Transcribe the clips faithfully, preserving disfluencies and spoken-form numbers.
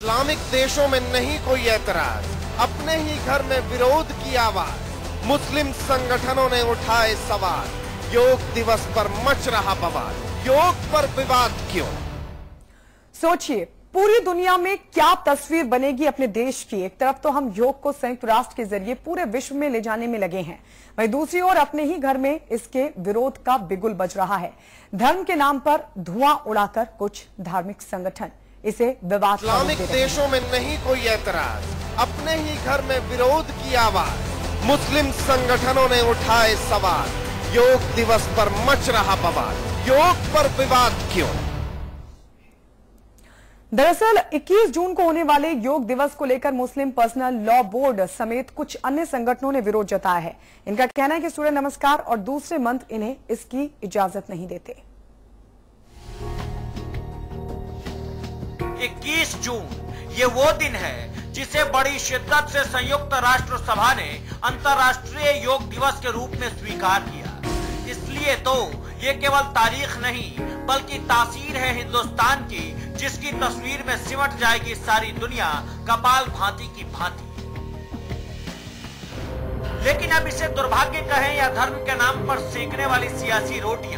Islamic देशों में नहीं कोई ऐतराज, अपने ही घर में विरोध की आवाज, मुस्लिम संगठनों ने उठाए सवाल, योग दिवस पर मच रहा बवाल, योग पर विवाद क्यों? सोचिए पूरी दुनिया में क्या तस्वीर बनेगी अपने देश की। एक तरफ तो हम योग को संयुक्त राष्ट्र के जरिए पूरे विश्व में ले जाने में लगे हैं, वहीं दूसरी ओर अपने ही घर में इसके विरोध का बिगुल बज रहा है। धर्म के नाम पर धुआं उड़ाकर कुछ धार्मिक संगठन इसे विवाद। इस्लामिक देशों में नहीं कोई ऐतराज, अपने ही घर में विरोध की आवाज, मुस्लिम संगठनों ने उठाए सवाल, योग दिवस पर मच रहा बवाल, योग पर विवाद क्यों? दरअसल इक्कीस जून को होने वाले योग दिवस को लेकर मुस्लिम पर्सनल लॉ बोर्ड समेत कुछ अन्य संगठनों ने विरोध जताया है। इनका कहना है कि सूर्य नमस्कार और दूसरे मंत्र इन्हें इसकी इजाजत नहीं देते। इक्कीस जून ये वो दिन है जिसे बड़ी शिद्दत से संयुक्त राष्ट्र सभा ने अंतर्राष्ट्रीय योग दिवस के रूप में स्वीकार किया। इसलिए तो ये केवल तारीख नहीं बल्कि तासीर है हिंदुस्तान की, जिसकी तस्वीर में सिमट जाएगी सारी दुनिया कपाल भांति की भांति। लेकिन अब इसे दुर्भाग्य कहें या धर्म के नाम पर सेकने वाली सियासी रोटियां,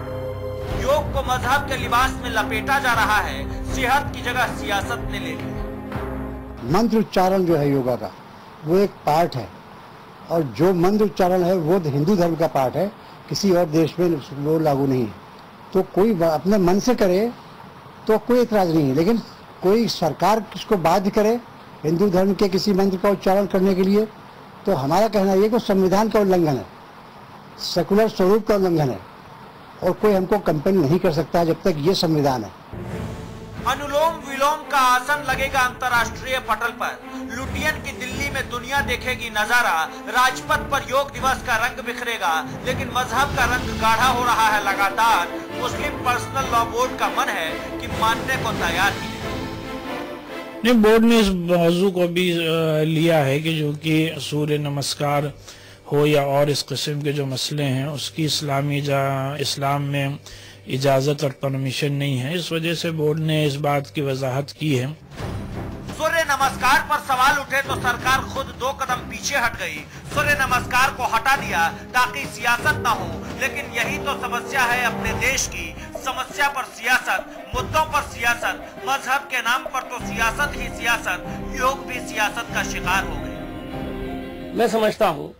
योग को मजहब के लिबास में लपेटा जा रहा है, सेहत की जगह सियासत ने ले ली। मंत्र उच्चारण जो है योगा का वो एक पार्ट है, और जो मंत्र उच्चारण है वो हिंदू धर्म का पार्ट है, किसी और देश में वो लागू नहीं है। तो कोई अपने मन से करे तो कोई एतराज नहीं है, लेकिन कोई सरकार किसको बाध्य करे हिंदू धर्म के किसी मंत्र का उच्चारण करने के लिए, तो हमारा कहना यह कि संविधान का उल्लंघन है, सेकुलर स्वरूप का उल्लंघन है, और कोई हमको कंपेल नहीं कर सकता जब तक ये संविधान है। अनुलोम विलोम का आसन लगेगा अंतर्राष्ट्रीय पटल पर, लुटियन की दिल्ली में दुनिया देखेगी नजारा, राजपथ पर योग दिवस का रंग बिखरेगा, लेकिन मजहब का रंग गाढ़ा हो रहा है लगातार। मुस्लिम पर्सनल लॉ बोर्ड का मन है कि मानने को तैयार ही नहीं। बोर्ड ने इस मौजू को भी लिया है कि जो कि सूर्य नमस्कार हो या और इस किस्म के जो मसले हैं उसकी इस्लामी इस्लाम में इजाजत और परमिशन नहीं है। इस वजह से बोर्ड ने इस बात की वजाहत की है। सूर्य नमस्कार पर सवाल उठे तो सरकार खुद दो कदम पीछे हट गई। सूर्य नमस्कार को हटा दिया ताकि सियासत न हो, लेकिन यही तो समस्या है अपने देश की। समस्या पर सियासत, मुद्दों पर सियासत, मजहब के नाम पर तो सियासत ही सियासत, योग भी सियासत का शिकार हो गए। मैं समझता हूँ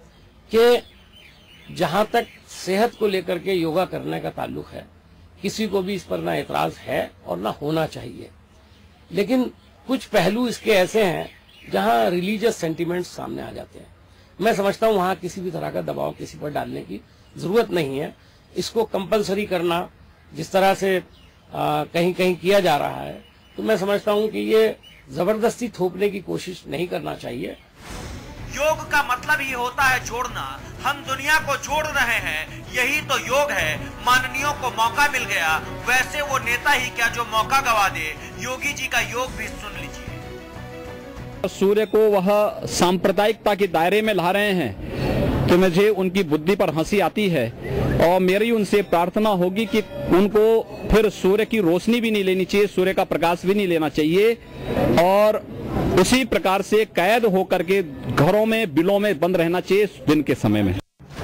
कि जहाँ तक सेहत को लेकर के योगा करने का ताल्लुक है, किसी को भी इस पर ना एतराज है और ना होना चाहिए, लेकिन कुछ पहलू इसके ऐसे हैं जहां रिलीजियस सेंटिमेंट्स सामने आ जाते हैं। मैं समझता हूं वहां किसी भी तरह का दबाव किसी पर डालने की जरूरत नहीं है। इसको कंपलसरी करना जिस तरह से आ, कहीं कहीं किया जा रहा है, तो मैं समझता हूं कि ये जबरदस्ती थोपने की कोशिश नहीं करना चाहिए। योग का मतलब ही होता है जोड़ना। हम दुनिया को जोड़ रहे हैं, यही तो योग है। माननीयों को मौका मिल गया, वैसे वो नेता ही क्या जो मौका गवा दे। योगी जी का योग भी सुन लीजिए। सूर्य को वह सांप्रदायिकता के दायरे में ला रहे हैं कि मुझे उनकी बुद्धि पर हंसी आती है, और मेरी उनसे प्रार्थना होगी कि उनको फिर सूर्य की रोशनी भी नहीं लेनी चाहिए, सूर्य का प्रकाश भी नहीं लेना चाहिए, और उसी प्रकार से कैद होकर के घरों में बिलों में बंद रहना चाहिए दिन के समय में।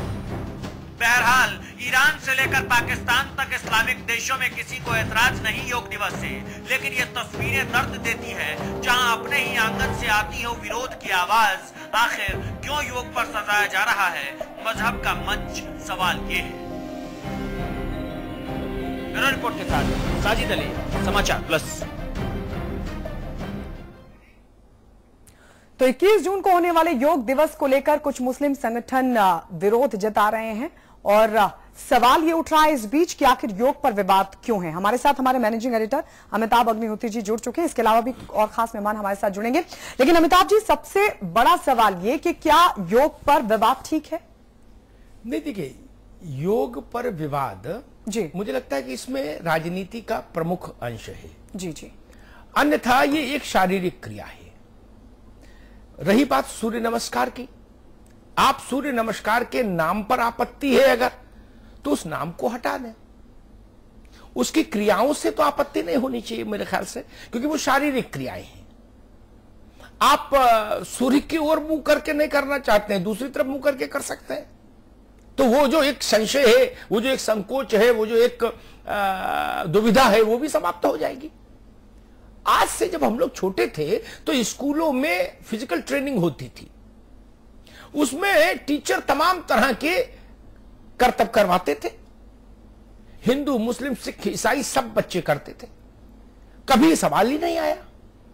बहरहाल ईरान से लेकर पाकिस्तान तक इस्लामिक देशों में किसी को ऐतराज नहीं योग दिवस से, लेकिन ये तस्वीरें दर्द देती है जहां अपने ही आंगन से आती हो विरोध की आवाज। आखिर क्यों योग पर सजाया जा रहा है मजहब का मंच, सवाल ये है। ब्यूरो रिपोर्ट के साथ साजिद अली, समाचार प्लस। तो इक्कीस जून को होने वाले योग दिवस को लेकर कुछ मुस्लिम संगठन विरोध जता रहे हैं, और सवाल ये उठ रहा है इस बीच कि आखिर योग पर विवाद क्यों है। हमारे साथ हमारे मैनेजिंग एडिटर अमिताभ अग्निहोत्री जी जुड़ चुके हैं, इसके अलावा भी और खास मेहमान हमारे साथ जुड़ेंगे। लेकिन अमिताभ जी, सबसे बड़ा सवाल ये कि क्या योग पर विवाद ठीक है? नहीं, देखिए, योग पर विवाद जी मुझे लगता है कि इसमें राजनीति का प्रमुख अंश है। जी जी अन्यथा ये एक शारीरिक क्रिया है। रही बात सूर्य नमस्कार की, आप सूर्य नमस्कार के नाम पर आपत्ति है अगर, तो उस नाम को हटा दें। उसकी क्रियाओं से तो आपत्ति नहीं होनी चाहिए मेरे ख्याल से, क्योंकि वो शारीरिक क्रियाएं हैं। आप आ, सूर्य की ओर मुंह करके नहीं करना चाहते हैं, दूसरी तरफ मुंह करके कर सकते हैं। तो वो जो एक संशय है, वो जो एक संकोच है, वो जो एक दुविधा है, वो भी समाप्त हो जाएगी। आज से जब हम लोग छोटे थे तो स्कूलों में फिजिकल ट्रेनिंग होती थी, उसमें टीचर तमाम तरह के करतब करवाते थे। हिंदू, मुस्लिम, सिख, ईसाई सब बच्चे करते थे, कभी सवाल ही नहीं आया।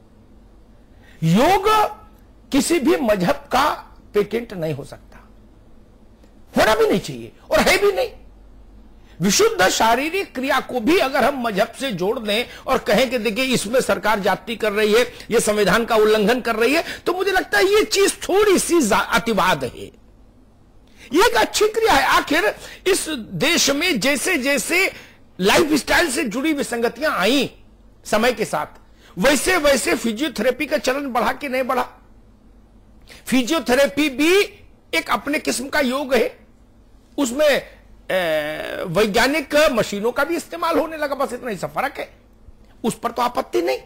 योग किसी भी मजहब का पेटेंट नहीं हो सकता, होना भी नहीं चाहिए और है भी नहीं। विशुद्ध शारीरिक क्रिया को भी अगर हम मजहब से जोड़ दें और कहें कि देखिए इसमें सरकार जाति कर रही है, ये संविधान का उल्लंघन कर रही है, तो मुझे लगता है ये चीज थोड़ी सी अतिवाद है। ये एक अच्छी क्रिया है। आखिर इस देश में जैसे जैसे लाइफ स्टाइल से जुड़ी विसंगतियां आई समय के साथ, वैसे वैसे फिजियोथेरेपी का चलन बढ़ा कि नहीं बढ़ा। फिजियोथेरेपी भी एक अपने किस्म का योग है, उसमें वैज्ञानिक मशीनों का भी इस्तेमाल होने लगा, बस इतना ही सा फर्क है। उस पर तो आपत्ति नहीं।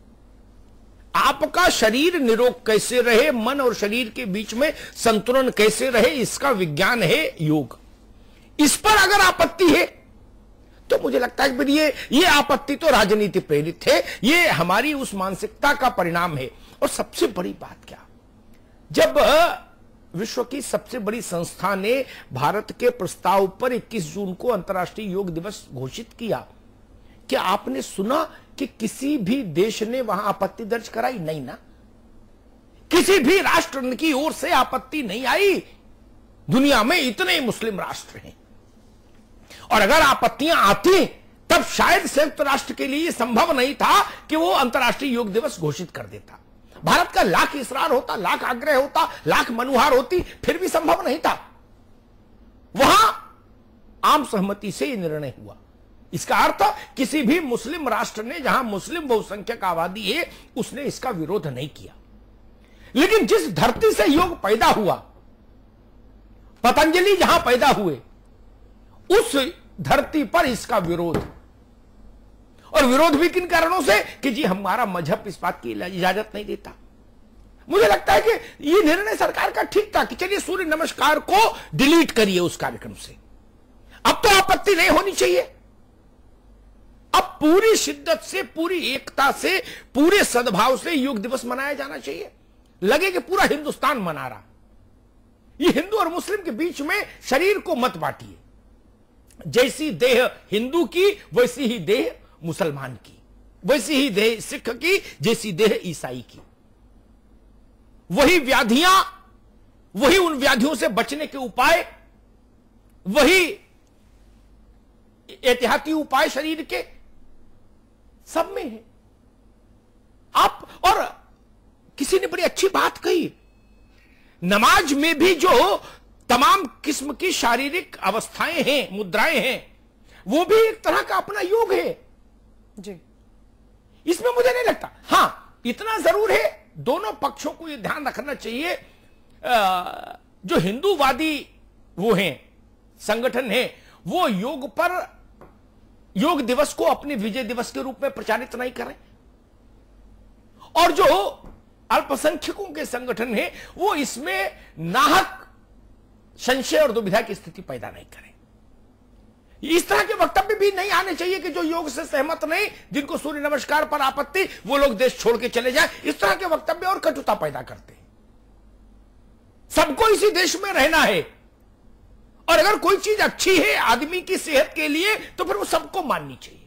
आपका शरीर निरोग कैसे रहे, मन और शरीर के बीच में संतुलन कैसे रहे, इसका विज्ञान है योग। इस पर अगर आपत्ति है तो मुझे लगता है कि ये ये आपत्ति तो राजनीति प्रेरित है, ये हमारी उस मानसिकता का परिणाम है। और सबसे बड़ी बात क्या, जब विश्व की सबसे बड़ी संस्था ने भारत के प्रस्ताव पर इक्कीस जून को अंतर्राष्ट्रीय योग दिवस घोषित किया, क्या आपने सुना कि किसी भी देश ने वहां आपत्ति दर्ज कराई? नहीं ना, किसी भी राष्ट्र की ओर से आपत्ति नहीं आई। दुनिया में इतने मुस्लिम राष्ट्र हैं, और अगर आपत्तियां आती तब शायद संयुक्त राष्ट्र के लिए संभव नहीं था कि वो अंतर्राष्ट्रीय योग दिवस घोषित कर देता। भारत का लाख इसरार होता, लाख आग्रह होता, लाख मनुहार होती, फिर भी संभव नहीं था। वहां आम सहमति से यह निर्णय हुआ। इसका अर्थ किसी भी मुस्लिम राष्ट्र ने, जहां मुस्लिम बहुसंख्यक आबादी है, उसने इसका विरोध नहीं किया। लेकिन जिस धरती से योग पैदा हुआ, पतंजलि जहां पैदा हुए, उस धरती पर इसका विरोध, और विरोध भी किन कारणों से कि जी हमारा मजहब इस बात की इजाजत नहीं देता। मुझे लगता है कि ये निर्णय सरकार का ठीक था कि चलिए सूर्य नमस्कार को डिलीट करिए उस कार्यक्रम से, अब तो आपत्ति नहीं होनी चाहिए। अब पूरी शिद्दत से, पूरी एकता से, पूरे सद्भाव से योग दिवस मनाया जाना चाहिए। लगे कि पूरा हिंदुस्तान मना रहा। ये हिंदू और मुस्लिम के बीच में शरीर को मत बांटिए। जैसी देह हिंदू की वैसी ही देह मुसलमान की, वैसी ही देह सिख की जैसी देह ईसाई की। वही व्याधियां, वही उन व्याधियों से बचने के उपाय, वही एहतियाती उपाय शरीर के सब में है। आप, और किसी ने बड़ी अच्छी बात कही, नमाज में भी जो तमाम किस्म की शारीरिक अवस्थाएं हैं, मुद्राएं हैं, वो भी एक तरह का अपना योग है जी। इसमें मुझे नहीं लगता। हां, इतना जरूर है, दोनों पक्षों को यह ध्यान रखना चाहिए, जो हिंदूवादी वो हैं, संगठन हैं, वो योग पर, योग दिवस को अपने विजय दिवस के रूप में प्रचारित नहीं करें, और जो अल्पसंख्यकों के संगठन हैं, वो इसमें नाहक संशय और दुविधा की स्थिति पैदा नहीं करें। इस तरह के वक्तव्य भी नहीं आने चाहिए कि जो योग से सहमत नहीं, जिनको सूर्य नमस्कार पर आपत्ति, वो लोग देश छोड़ के चले जाएं। इस तरह के वक्तव्य और कटुता पैदा करते हैं। सबको इसी देश में रहना है, और अगर कोई चीज अच्छी है आदमी की सेहत के लिए, तो फिर वो सबको माननी चाहिए।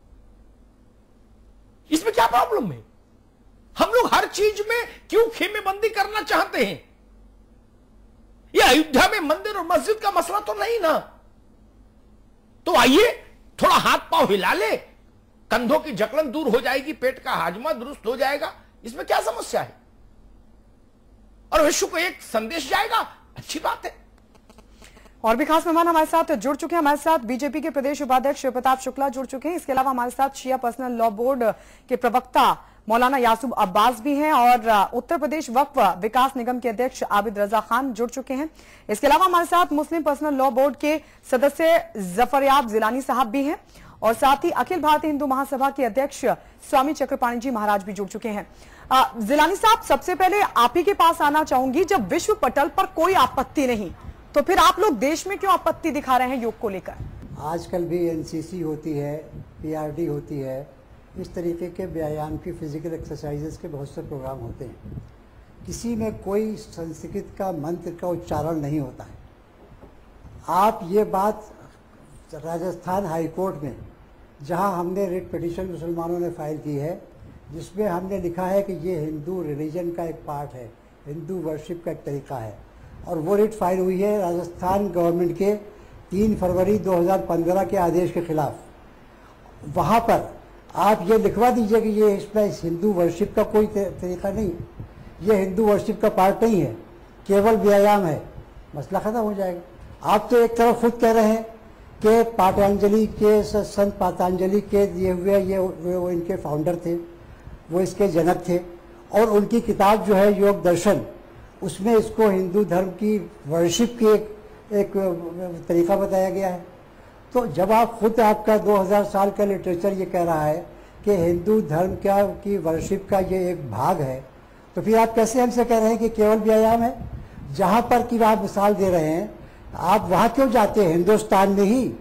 इसमें क्या प्रॉब्लम है? हम लोग हर चीज में क्यों खेमेबंदी करना चाहते हैं? ये अयोध्या में मंदिर और मस्जिद का मसला तो नहीं ना। तो आइए थोड़ा हाथ पांव हिला ले, कंधों की जकड़न दूर हो जाएगी, पेट का हाजमा दुरुस्त हो जाएगा, इसमें क्या समस्या है? और विश्व को एक संदेश जाएगा, अच्छी बात है। और भी खास मेहमान हमारे साथ जुड़ चुके हैं। हमारे साथ बीजेपी के प्रदेश उपाध्यक्ष शिवप्रताप शुक्ला जुड़ चुके हैं। इसके अलावा हमारे साथ शिया पर्सनल लॉ बोर्ड के प्रवक्ता मौलाना यासूब अब्बास भी हैं, और उत्तर प्रदेश वक्फ विकास निगम के अध्यक्ष आबिद रजा खान जुड़ चुके हैं। इसके अलावा हमारे साथ मुस्लिम पर्सनल लॉ बोर्ड के सदस्य जफरयाब जिलानी साहब भी हैं, और साथ ही अखिल भारतीय हिंदू महासभा के अध्यक्ष स्वामी चक्रपाणी जी महाराज भी जुड़ चुके हैं। जिलानी साहब, सबसे पहले आप ही के पास आना चाहूंगी। जब विश्व पटल पर कोई आपत्ति नहीं, तो फिर आप लोग देश में क्यों आपत्ति दिखा रहे हैं योग को लेकर? आजकल भी एनसीसी होती है, पीआरडी होती है, इस तरीके के व्यायाम की फिजिकल एक्सरसाइजेस के बहुत से प्रोग्राम होते हैं। किसी में कोई संस्कृत का मंत्र का उच्चारण नहीं होता है। आप ये बात राजस्थान हाई कोर्ट में, जहां हमने रिट पिटीशन मुसलमानों ने फाइल की है, जिसमें हमने लिखा है कि ये हिंदू रिलीजन का एक पार्ट है, हिंदू वर्शिप का एक तरीका है, और वो रिट फाइल हुई है राजस्थान गवर्नमेंट के तीन फरवरी दो हज़ार पंद्रह के आदेश के खिलाफ। वहाँ पर आप ये लिखवा दीजिए कि ये इसमें हिंदू वर्शिप का कोई तरीका नहीं, ये हिंदू वर्शिप का पार्ट नहीं है, केवल व्यायाम है, मसला खत्म हो जाएगा। आप तो एक तरफ खुद कह रहे हैं कि पातंजलि के, संत पातंजलि के दिए हुए ये वो इनके फाउंडर थे, वो इसके जनक थे, और उनकी किताब जो है योग दर्शन, उसमें इसको हिंदू धर्म की वर्शिप की एक एक तरीका बताया गया है। तो जब आप खुद, आपका दो हज़ार साल का लिटरेचर ये कह रहा है कि हिंदू धर्म क्या की वर्शिप का ये एक भाग है, तो फिर आप कैसे हमसे कह रहे हैं कि केवल व्यायाम है? जहाँ पर कि आप मिसाल दे रहे हैं, आप वहाँ क्यों जाते हैं? हिंदुस्तान में ही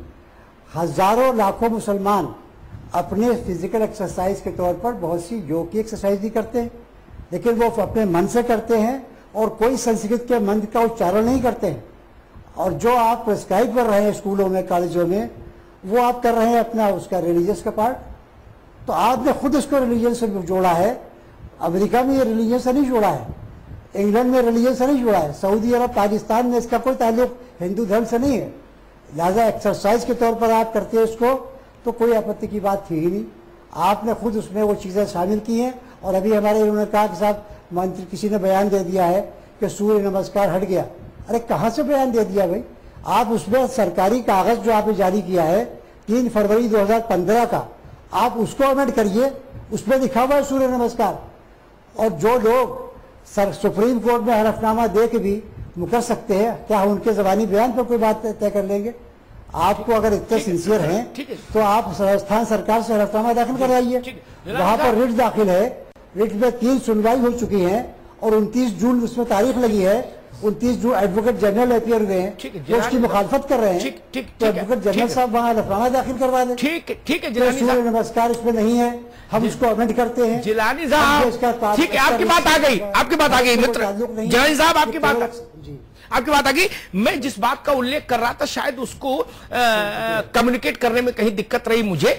हजारों लाखों मुसलमान अपने फिजिकल एक्सरसाइज के तौर पर बहुत सी योग की एक्सरसाइज भी करते हैं, लेकिन वो अपने मन से करते हैं और कोई संस्कृत के मंत्र का उच्चारण नहीं करते हैं। और जो आप प्रिस्क्राइब कर रहे हैं स्कूलों में, कॉलेजों में, वो आप कर रहे हैं अपना उसका रिलीजियस का पार्ट। तो आपने खुद इसको रिलीजन से जोड़ा है। अमेरिका में ये रिलीजन से नहीं जोड़ा है, इंग्लैंड में रिलीजन से नहीं जोड़ा है, सऊदी अरब, पाकिस्तान में इसका कोई ताल्लुक हिंदू धर्म से नहीं है। लिहाजा एक्सरसाइज के तौर पर आप करते हैं इसको, तो कोई आपत्ति की बात थी ही नहीं। आपने खुद उसमें वो चीज़ें शामिल की हैं। और अभी हमारे उन्होंने कहा कि साहब मंत्री किसी ने बयान दे दिया है कि सूर्य नमस्कार हट गया। अरे कहाँ से बयान दे दिया भाई? आप उसमें सरकारी कागज जो आपने जारी किया है तीन फरवरी दो हज़ार पंद्रह का, आप उसको अमेंड करिए, उसमें लिखा हुआ है सूर्य नमस्कार। और जो लोग सर सुप्रीम कोर्ट में हलफनामा दे के भी मुकर सकते हैं, क्या उनके जबानी बयान पर कोई बात तय कर लेंगे? आपको अगर इतने सिंसियर हैं तो आप राजस्थान सरकार से हलफनामा दाखिल करवाइए। वहां पर रिट दाखिल है, रिट में तीन सुनवाई हो चुकी है और उनतीस जून उसमें तारीख लगी है। उनतीस जून एडवोकेट जनरल अपीयर हुए हैं, वो उसकी मुखालफत कर रहे हैं, तो एडवोकेट जनरल साहब वहाँ हलफनामा दाखिल करवा दें। ठीक ठीक है, जिलानी साहब नमस्कार इसमें नहीं है, हम इसको अमेंड करते हैं। जिलानी साहब ठीक है, आपकी बात आ गई, आपकी बात आ गई मित्र जिलानी साहब, आपकी बात आपकी बात आ गई। मैं जिस बात का उल्लेख कर रहा था शायद उसको कम्युनिकेट करने में कहीं दिक्कत रही मुझे।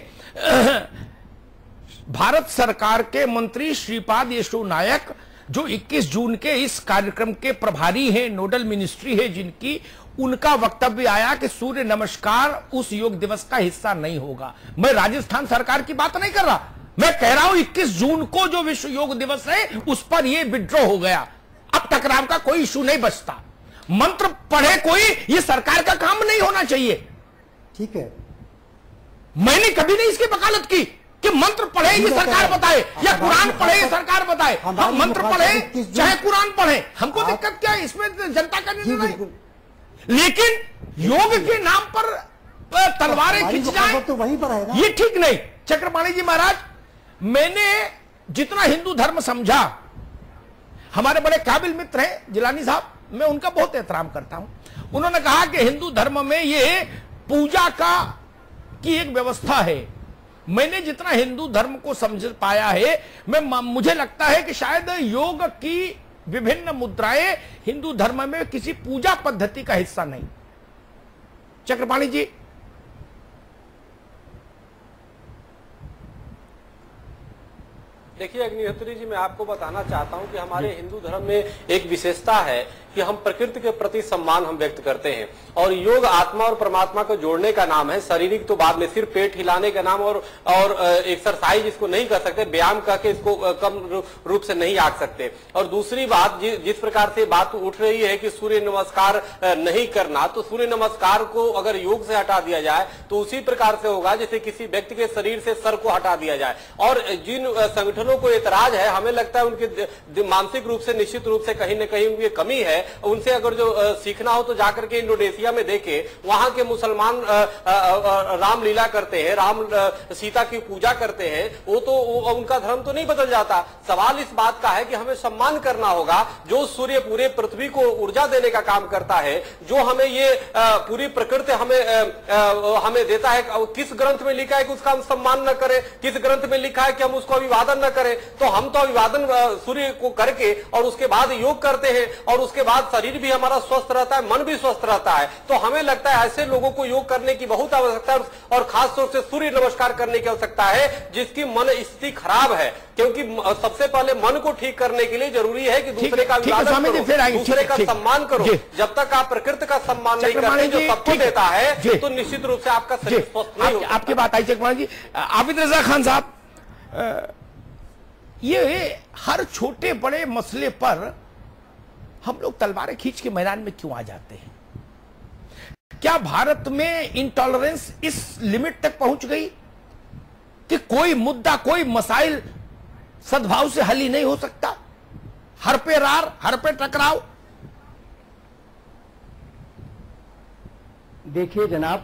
भारत सरकार के मंत्री श्रीपाद येशो नायक जो इक्कीस जून के इस कार्यक्रम के प्रभारी हैं, नोडल मिनिस्ट्री है जिनकी, उनका वक्तव्य आया कि सूर्य नमस्कार उस योग दिवस का हिस्सा नहीं होगा। मैं राजस्थान सरकार की बात नहीं कर रहा, मैं कह रहा हूं इक्कीस जून को जो विश्व योग दिवस है उस पर यह विड्रॉ हो गया। अब टकराव का कोई इशू नहीं बचता। मंत्र पढ़े कोई, ये सरकार का काम नहीं होना चाहिए। ठीक है, मैंने कभी नहीं इसकी वकालत की कि मंत्र पढ़े ये सरकार बताए या कुरान पढ़े ये सरकार बताए। हम मंत्र पढ़े चाहे कुरान पढ़े, हमको दिक्कत क्या है इसमें? जनता का निर्णय है। लेकिन योग के नाम पर तलवारें खिंच जाए तो वहीं पर है ना, ये ठीक नहीं। चक्रपाणी जी महाराज, मैंने जितना हिंदू धर्म समझा, हमारे बड़े काबिल मित्र हैं जिलानी साहब, मैं उनका बहुत एहतराम करता हूं। उन्होंने कहा कि हिंदू धर्म में ये पूजा का की एक व्यवस्था है। मैंने जितना हिंदू धर्म को समझ पाया है, मैं मुझे लगता है कि शायद योग की विभिन्न मुद्राएं हिंदू धर्म में किसी पूजा पद्धति का हिस्सा नहीं। चक्रपाणी जी, देखिए अग्निहोत्री जी, मैं आपको बताना चाहता हूं कि हमारे हिंदू धर्म में एक विशेषता है कि हम प्रकृति के प्रति सम्मान हम व्यक्त करते हैं। और योग आत्मा और परमात्मा को जोड़ने का नाम है। शारीरिक तो बाद में सिर्फ पेट हिलाने का नाम और और एक्सरसाइज इसको नहीं कर सकते, व्यायाम करके इसको कम रूप से नहीं आंक सकते। और दूसरी बात, जि, जिस प्रकार से बात उठ रही है कि सूर्य नमस्कार नहीं करना, तो सूर्य नमस्कार को अगर योग से हटा दिया जाए तो उसी प्रकार से होगा जैसे किसी व्यक्ति के शरीर से सर को हटा दिया जाए। और जिन संगठनों लोगों को एतराज है, हमें लगता है उनके मानसिक रूप से निश्चित रूप से कहीं न कहीं उनकी कमी है। उनसे अगर जो सीखना हो तो जाकर के इंडोनेशिया में देखे, वहां के मुसलमान रामलीला करते हैं, राम सीता की पूजा करते हैं, वो तो वो, उनका धर्म तो नहीं बदल जाता। सवाल इस बात का है कि हमें सम्मान करना होगा जो सूर्य पूरे पृथ्वी को ऊर्जा देने का काम करता है, जो हमें ये पूरी प्रकृति हमें हमें देता है। किस ग्रंथ में लिखा है कि उसका हम सम्मान न करें? किस ग्रंथ में लिखा है कि हम उसको अभिवादन न करें? तो हम तो अभिवादन सूर्य को करके और उसके बाद योग करते हैं और उसके बाद शरीर भी हमारा स्वस्थ रहता है, मन भी स्वस्थ रहता है। तो हमें लगता है ऐसे लोगों को योग करने की बहुत आवश्यकता है और खास तौर से सूर्य नमस्कार करने की आवश्यकता है जिसकी मन स्थिति खराब है, क्योंकि सबसे पहले मन को ठीक करने के लिए जरूरी है कि दूसरे का अभिवादन करो, दूसरे का सम्मान करो। जब तक आप प्रकृति का सम्मान नहीं करते जो सबको देता है तो निश्चित रूप से आपका शरीर स्वस्थ नहीं होगा। आपकी बात आई चकमान जी। आबिद रजा खान साहब, ये हर छोटे बड़े मसले पर हम लोग तलवारें खींच के मैदान में क्यों आ जाते हैं? क्या भारत में इंटॉलरेंस इस लिमिट तक पहुंच गई कि कोई मुद्दा, कोई मसाइल सद्भाव से हल ही नहीं हो सकता? हर पे रार, हर पे टकराव। देखिए जनाब,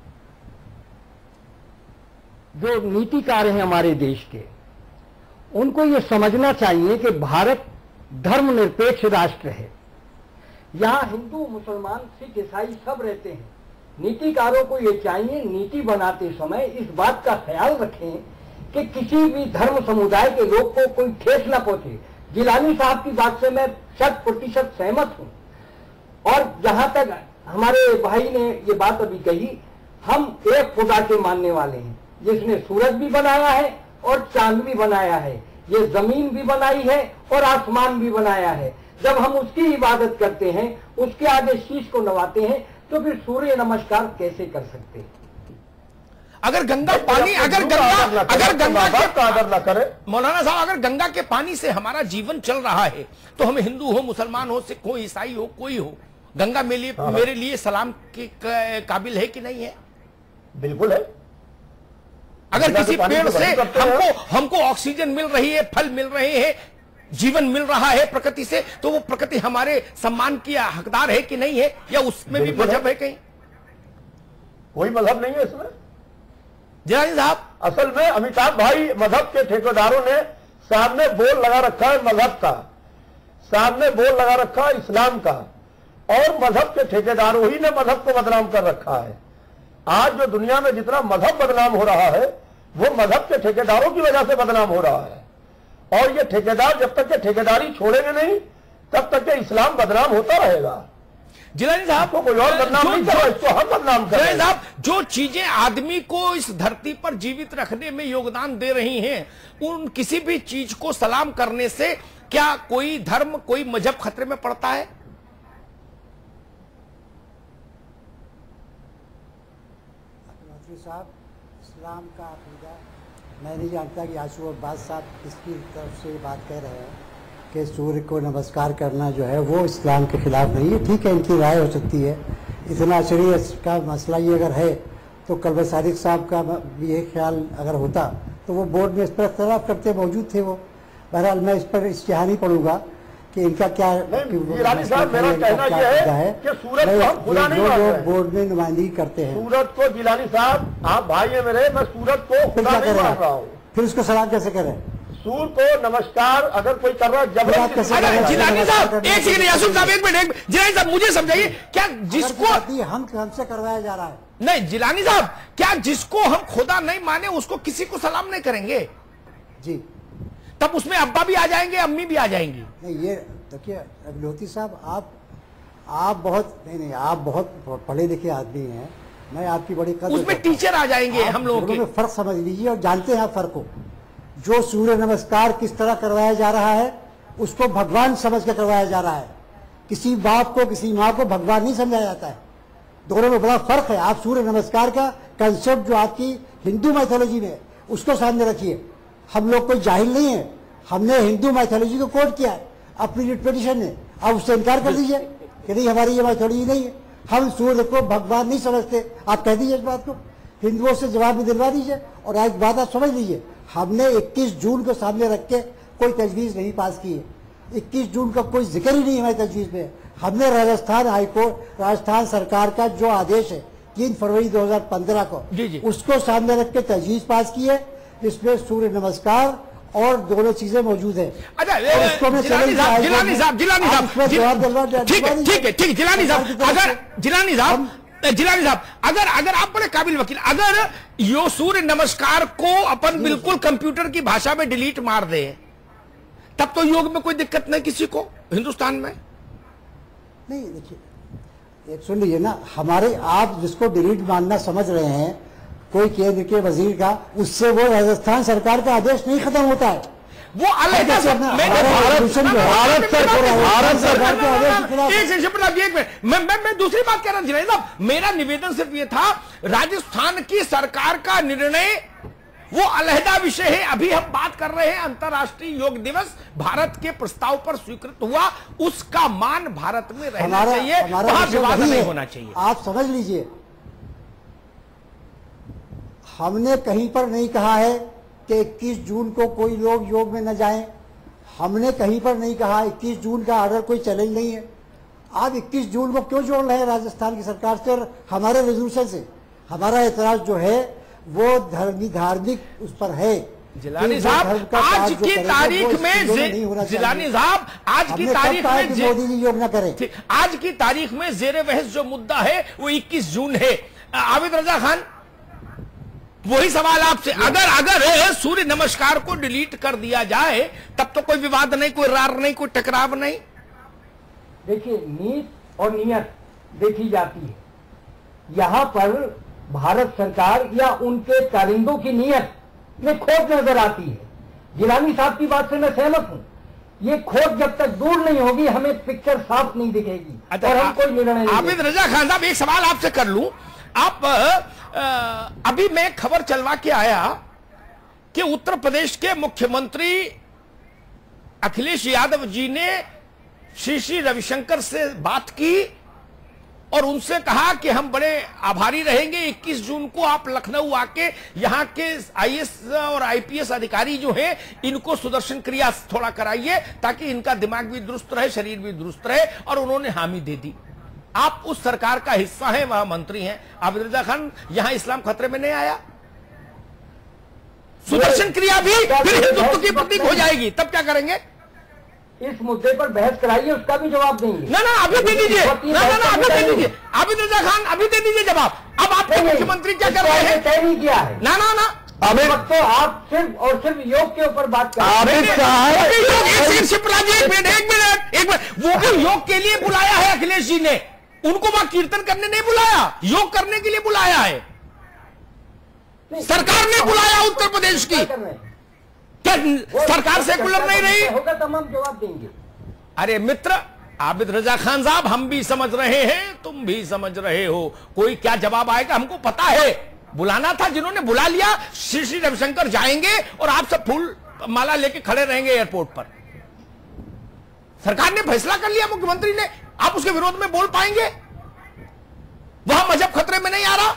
जो नीतिकार हैं हमारे देश के, उनको ये समझना चाहिए कि भारत धर्मनिरपेक्ष राष्ट्र है। यहाँ हिंदू, मुसलमान, सिख, ईसाई सब रहते हैं। नीतिकारों को ये चाहिए नीति बनाते समय इस बात का ख्याल रखें कि किसी भी धर्म समुदाय के लोग को कोई ठेस न पहुंचे। जिलानी साहब की बात से मैं शत प्रतिशत सहमत हूं। और जहां तक हमारे भाई ने ये बात अभी कही, हम एक खुदा के मानने वाले हैं जिसने सूरज भी बनाया है और चांद भी बनाया है, ये जमीन भी बनाई है और आसमान भी बनाया है। जब हम उसकी इबादत करते हैं, उसके आगे शीश को नवाते हैं, तो फिर सूर्य नमस्कार कैसे कर सकते हैं? अगर गंगा पानी, अगर गंगा अगर गंगा के आदर न करे, मौलाना साहब, अगर गंगा के पानी से हमारा जीवन चल रहा है तो हमें हिंदू हो, मुसलमान हो, सिख हो, ईसाई हो, कोई हो, गंगा मेरे लिए मेरे लिए सलाम के काबिल है कि नहीं है? बिल्कुल है। अगर किसी पेड़ से हमको हमको ऑक्सीजन मिल रही है, फल मिल रहे हैं, जीवन मिल रहा है प्रकृति से, तो वो प्रकृति हमारे सम्मान की हकदार है कि नहीं है? या उसमें भी मजहब है कहीं? कोई मजहब नहीं है इसमें जिलानी साहब। असल में अमिताभ भाई, मजहब के ठेकेदारों ने सामने बोर्ड लगा रखा है मजहब का, सामने बोर्ड लगा रखा है इस्लाम का, और मजहब के ठेकेदारों ही ने मजहब को बदनाम कर रखा है। आज जो दुनिया में जितना मजहब बदनाम हो रहा है वो मजहब के ठेकेदारों की वजह से बदनाम हो रहा है। और ये ठेकेदार जब तक के ठेकेदारी छोड़ेंगे नहीं तब तक के इस्लाम बदनाम होता रहेगा। जिलानी साहब को कोई और बदनाम नहीं करो, इसको हम बदनाम कर रहे हैं। साहब, जो चीजें आदमी को इस धरती पर जीवित रखने में योगदान दे रही हैं, उन किसी भी चीज को सलाम करने से क्या कोई धर्म, कोई मजहब खतरे में पड़ता है? साहब, इस्लाम का अकीदा मैं नहीं जानता कि आशू अब्बास साहब किसकी तरफ से बात कह रहे हैं कि सूर्य को नमस्कार करना जो है वो इस्लाम के खिलाफ नहीं है। ठीक है, इनकी राय हो सकती है। इतना सीरियस का मसला ये अगर है तो कल्बे सादिक साहब का भी ये ख्याल अगर होता तो वो बोर्ड में इस पर इख्तलाफ करते मौजूद थे। वो बहरहाल मैं इस पर इश्तिहार नहीं पढ़ूंगा कि इनका क्या साहब, मेरा कहना यह है कि सूरज को हम खुदा नहीं मान रहे, बोर्ड में नुमाइंदगी करते हैं सूरज को। जिलानी साहब, आप भाई है मेरे, मैं सूरज को खुदा नहीं मान रहा हूँ। फिर उसको सलाम कैसे करें? सूर्य को नमस्कार अगर कोई कर रहा है जब जिलानी साहब, एक सेकंड, यासूफ साहब एक मिनट, जिलानी साहब मुझे समझाइए, क्या जिसको हम हमसे करवाया जा रहा है? नहीं जिलानी साहब, क्या जिसको हम खुदा नहीं माने उसको किसी को सलाम नहीं करेंगे? जी, तब उसमें अब्बा भी आ जाएंगे, अम्मी भी आ जाएंगी। नहीं, ये देखिए लोधी साहब, आप आप बहुत नहीं नहीं आप बहुत पढ़े लिखे आदमी हैं, मैं आपकी बड़ी कदर, उसमें टीचर आ जाएंगे हम लोगों के। फर्क समझ लीजिए और जानते हैं फर्क को। जो सूर्य नमस्कार किस तरह करवाया जा रहा है उसको भगवान समझ के करवाया जा रहा है। किसी बाप को, किसी माँ को भगवान नहीं समझाया जाता है। दोनों में बड़ा फर्क है। आप सूर्य नमस्कार का कंसेप्ट जो आपकी हिंदू मैथोलॉजी में उसको सामने रखिए। हम लोग कोई जाहिल नहीं है, हमने हिंदू मैथोलॉजी को कोट किया है अपनी रिटपिटिशन ने। आप उससे इनकार कर दीजिए कि नहीं हमारी ये मैथोलॉजी नहीं है, हम सूर्य को भगवान नहीं समझते। आप कह दीजिए इस बात को, हिंदुओं से जवाब भी दिलवा दीजिए और एक बात आप समझ लीजिए, हमने इक्कीस जून को सामने रख के कोई तजवीज़ नहीं पास की है। इक्कीस जून का कोई जिक्र ही नहीं हमारी तजवीज़ में। हमने राजस्थान हाईकोर्ट, राजस्थान सरकार का जो आदेश है तीन फरवरी दो हजार पंद्रह को, जी जी। उसको सामने रख के तजवीज़ पास की है। इसमें सूर्य नमस्कार और दोनों चीजें मौजूद है। अच्छा, जिलानी साहब जिलानी साहब जिलानी साहब ठीक है ठीक है ठीक जिलानी साहब अगर जिलानी साहब जिलानी साहब अगर अगर आप बड़े काबिल वकील, अगर यो सूर्य नमस्कार को अपन बिल्कुल कंप्यूटर की भाषा में डिलीट मार दे तब तो योग में कोई दिक्कत नहीं किसी को हिंदुस्तान में। नहीं देखिए, एक सुन लीजिए ना, हमारे आप जिसको डिलीट मारना समझ रहे हैं कोई केंद्र के वजीर का, उससे वो राजस्थान सरकार का आदेश नहीं खत्म होता है। वो अलग मैं दूसरी बात कह रहा हूं साहब, मेरा निवेदन सिर्फ ये था, राजस्थान की सरकार का निर्णय वो अलहदा विषय है। अभी हम बात कर रहे हैं अंतर्राष्ट्रीय योग दिवस भारत के प्रस्ताव पर स्वीकृत हुआ, उसका मान भारत में रहना चाहिए, वहां विवाद नहीं होना चाहिए। आप समझ लीजिए, हमने कहीं पर नहीं कहा है कि इक्कीस जून को कोई लोग योग में न जाएं। हमने कहीं पर नहीं कहा इक्कीस जून का ऑर्डर कोई चैलेंज नहीं है। आप इक्कीस जून को क्यों जोड़ रहे हैं राजस्थान की सरकार से और हमारे रेजोल्यूशन से? हमारा एतराज जो है वो धर्मी धार्मिक उस पर है। जिलानी साहब आज की तारीख में जिलानी साहब आज की तारीख में मोदी जी योग न करें। आज की तारीख में जेर बहस जो मुद्दा है वो इक्कीस जून है। आबिद रजा खान, वही सवाल आपसे, अगर अगर सूर्य नमस्कार को डिलीट कर दिया जाए तब तो कोई विवाद नहीं, कोई रार नहीं, कोई टकराव नहीं। देखिए, नीत और नियत देखी जाती है। यहाँ पर भारत सरकार या उनके कारिंदों की नियत में खोट नजर आती है। जिलानी साहब की बात से मैं सहमत हूँ। ये खोट जब तक दूर नहीं होगी हमें पिक्चर साफ नहीं दिखेगी। अच्छा, और हम कोई निर्णय नहीं। आबिद रजा खान साहब, एक सवाल आपसे कर लूं। आप आ, अभी मैं खबर चलवा के आया कि उत्तर प्रदेश के मुख्यमंत्री अखिलेश यादव जी ने श्री श्री रविशंकर से बात की और उनसे कहा कि हम बड़े आभारी रहेंगे, इक्कीस जून को आप लखनऊ आके यहाँ के आईएएस और आईपीएस अधिकारी जो हैं इनको सुदर्शन क्रिया थोड़ा कराइए ताकि इनका दिमाग भी दुरुस्त रहे, शरीर भी दुरुस्त रहे, और उन्होंने हामी दे दी। आप उस सरकार का हिस्सा हैं, वहां मंत्री हैं। आबिद रजा खान, यहां इस्लाम खतरे में नहीं आया? सुदर्शन क्रिया भी फिर हिंदुत्व की प्रतीक हो जाएगी, तब क्या करेंगे? इस मुद्दे पर बहस कराइए, उसका भी जवाब देंगे। ना ना अभी दे दीजिए, ना ना ना अभी दे दीजिए। आबिद रजा खान अभी दे दीजिए जवाब। अब आपके मुख्यमंत्री क्या कर रहे हैं? तय नहीं किया है। ना ना ना अभी तो आप सिर्फ और सिर्फ योग के ऊपर बात कर रहे हैं। एक मिनट एक मिनट एक मिनट वो भी योग के लिए बुलाया है अखिलेश जी ने, उनको वहां कीर्तन करने नहीं बुलाया, योग करने के लिए बुलाया है। सरकार ने बुलाया उत्तर प्रदेश की। क्या सरकार सेकुलर नहीं रही? होगा तो हम जवाब देंगे। अरे मित्र आबिद रजा खान साहब, हम भी समझ रहे हैं, तुम भी समझ रहे हो, कोई क्या जवाब आएगा हमको पता है। बुलाना था, जिन्होंने बुला लिया, श्री श्री रविशंकर जाएंगे और आप सब फूल माला लेके खड़े रहेंगे एयरपोर्ट पर। सरकार ने फैसला कर लिया, मुख्यमंत्री ने, आप उसके विरोध में बोल पाएंगे? वहां मजहब खतरे में नहीं आ रहा?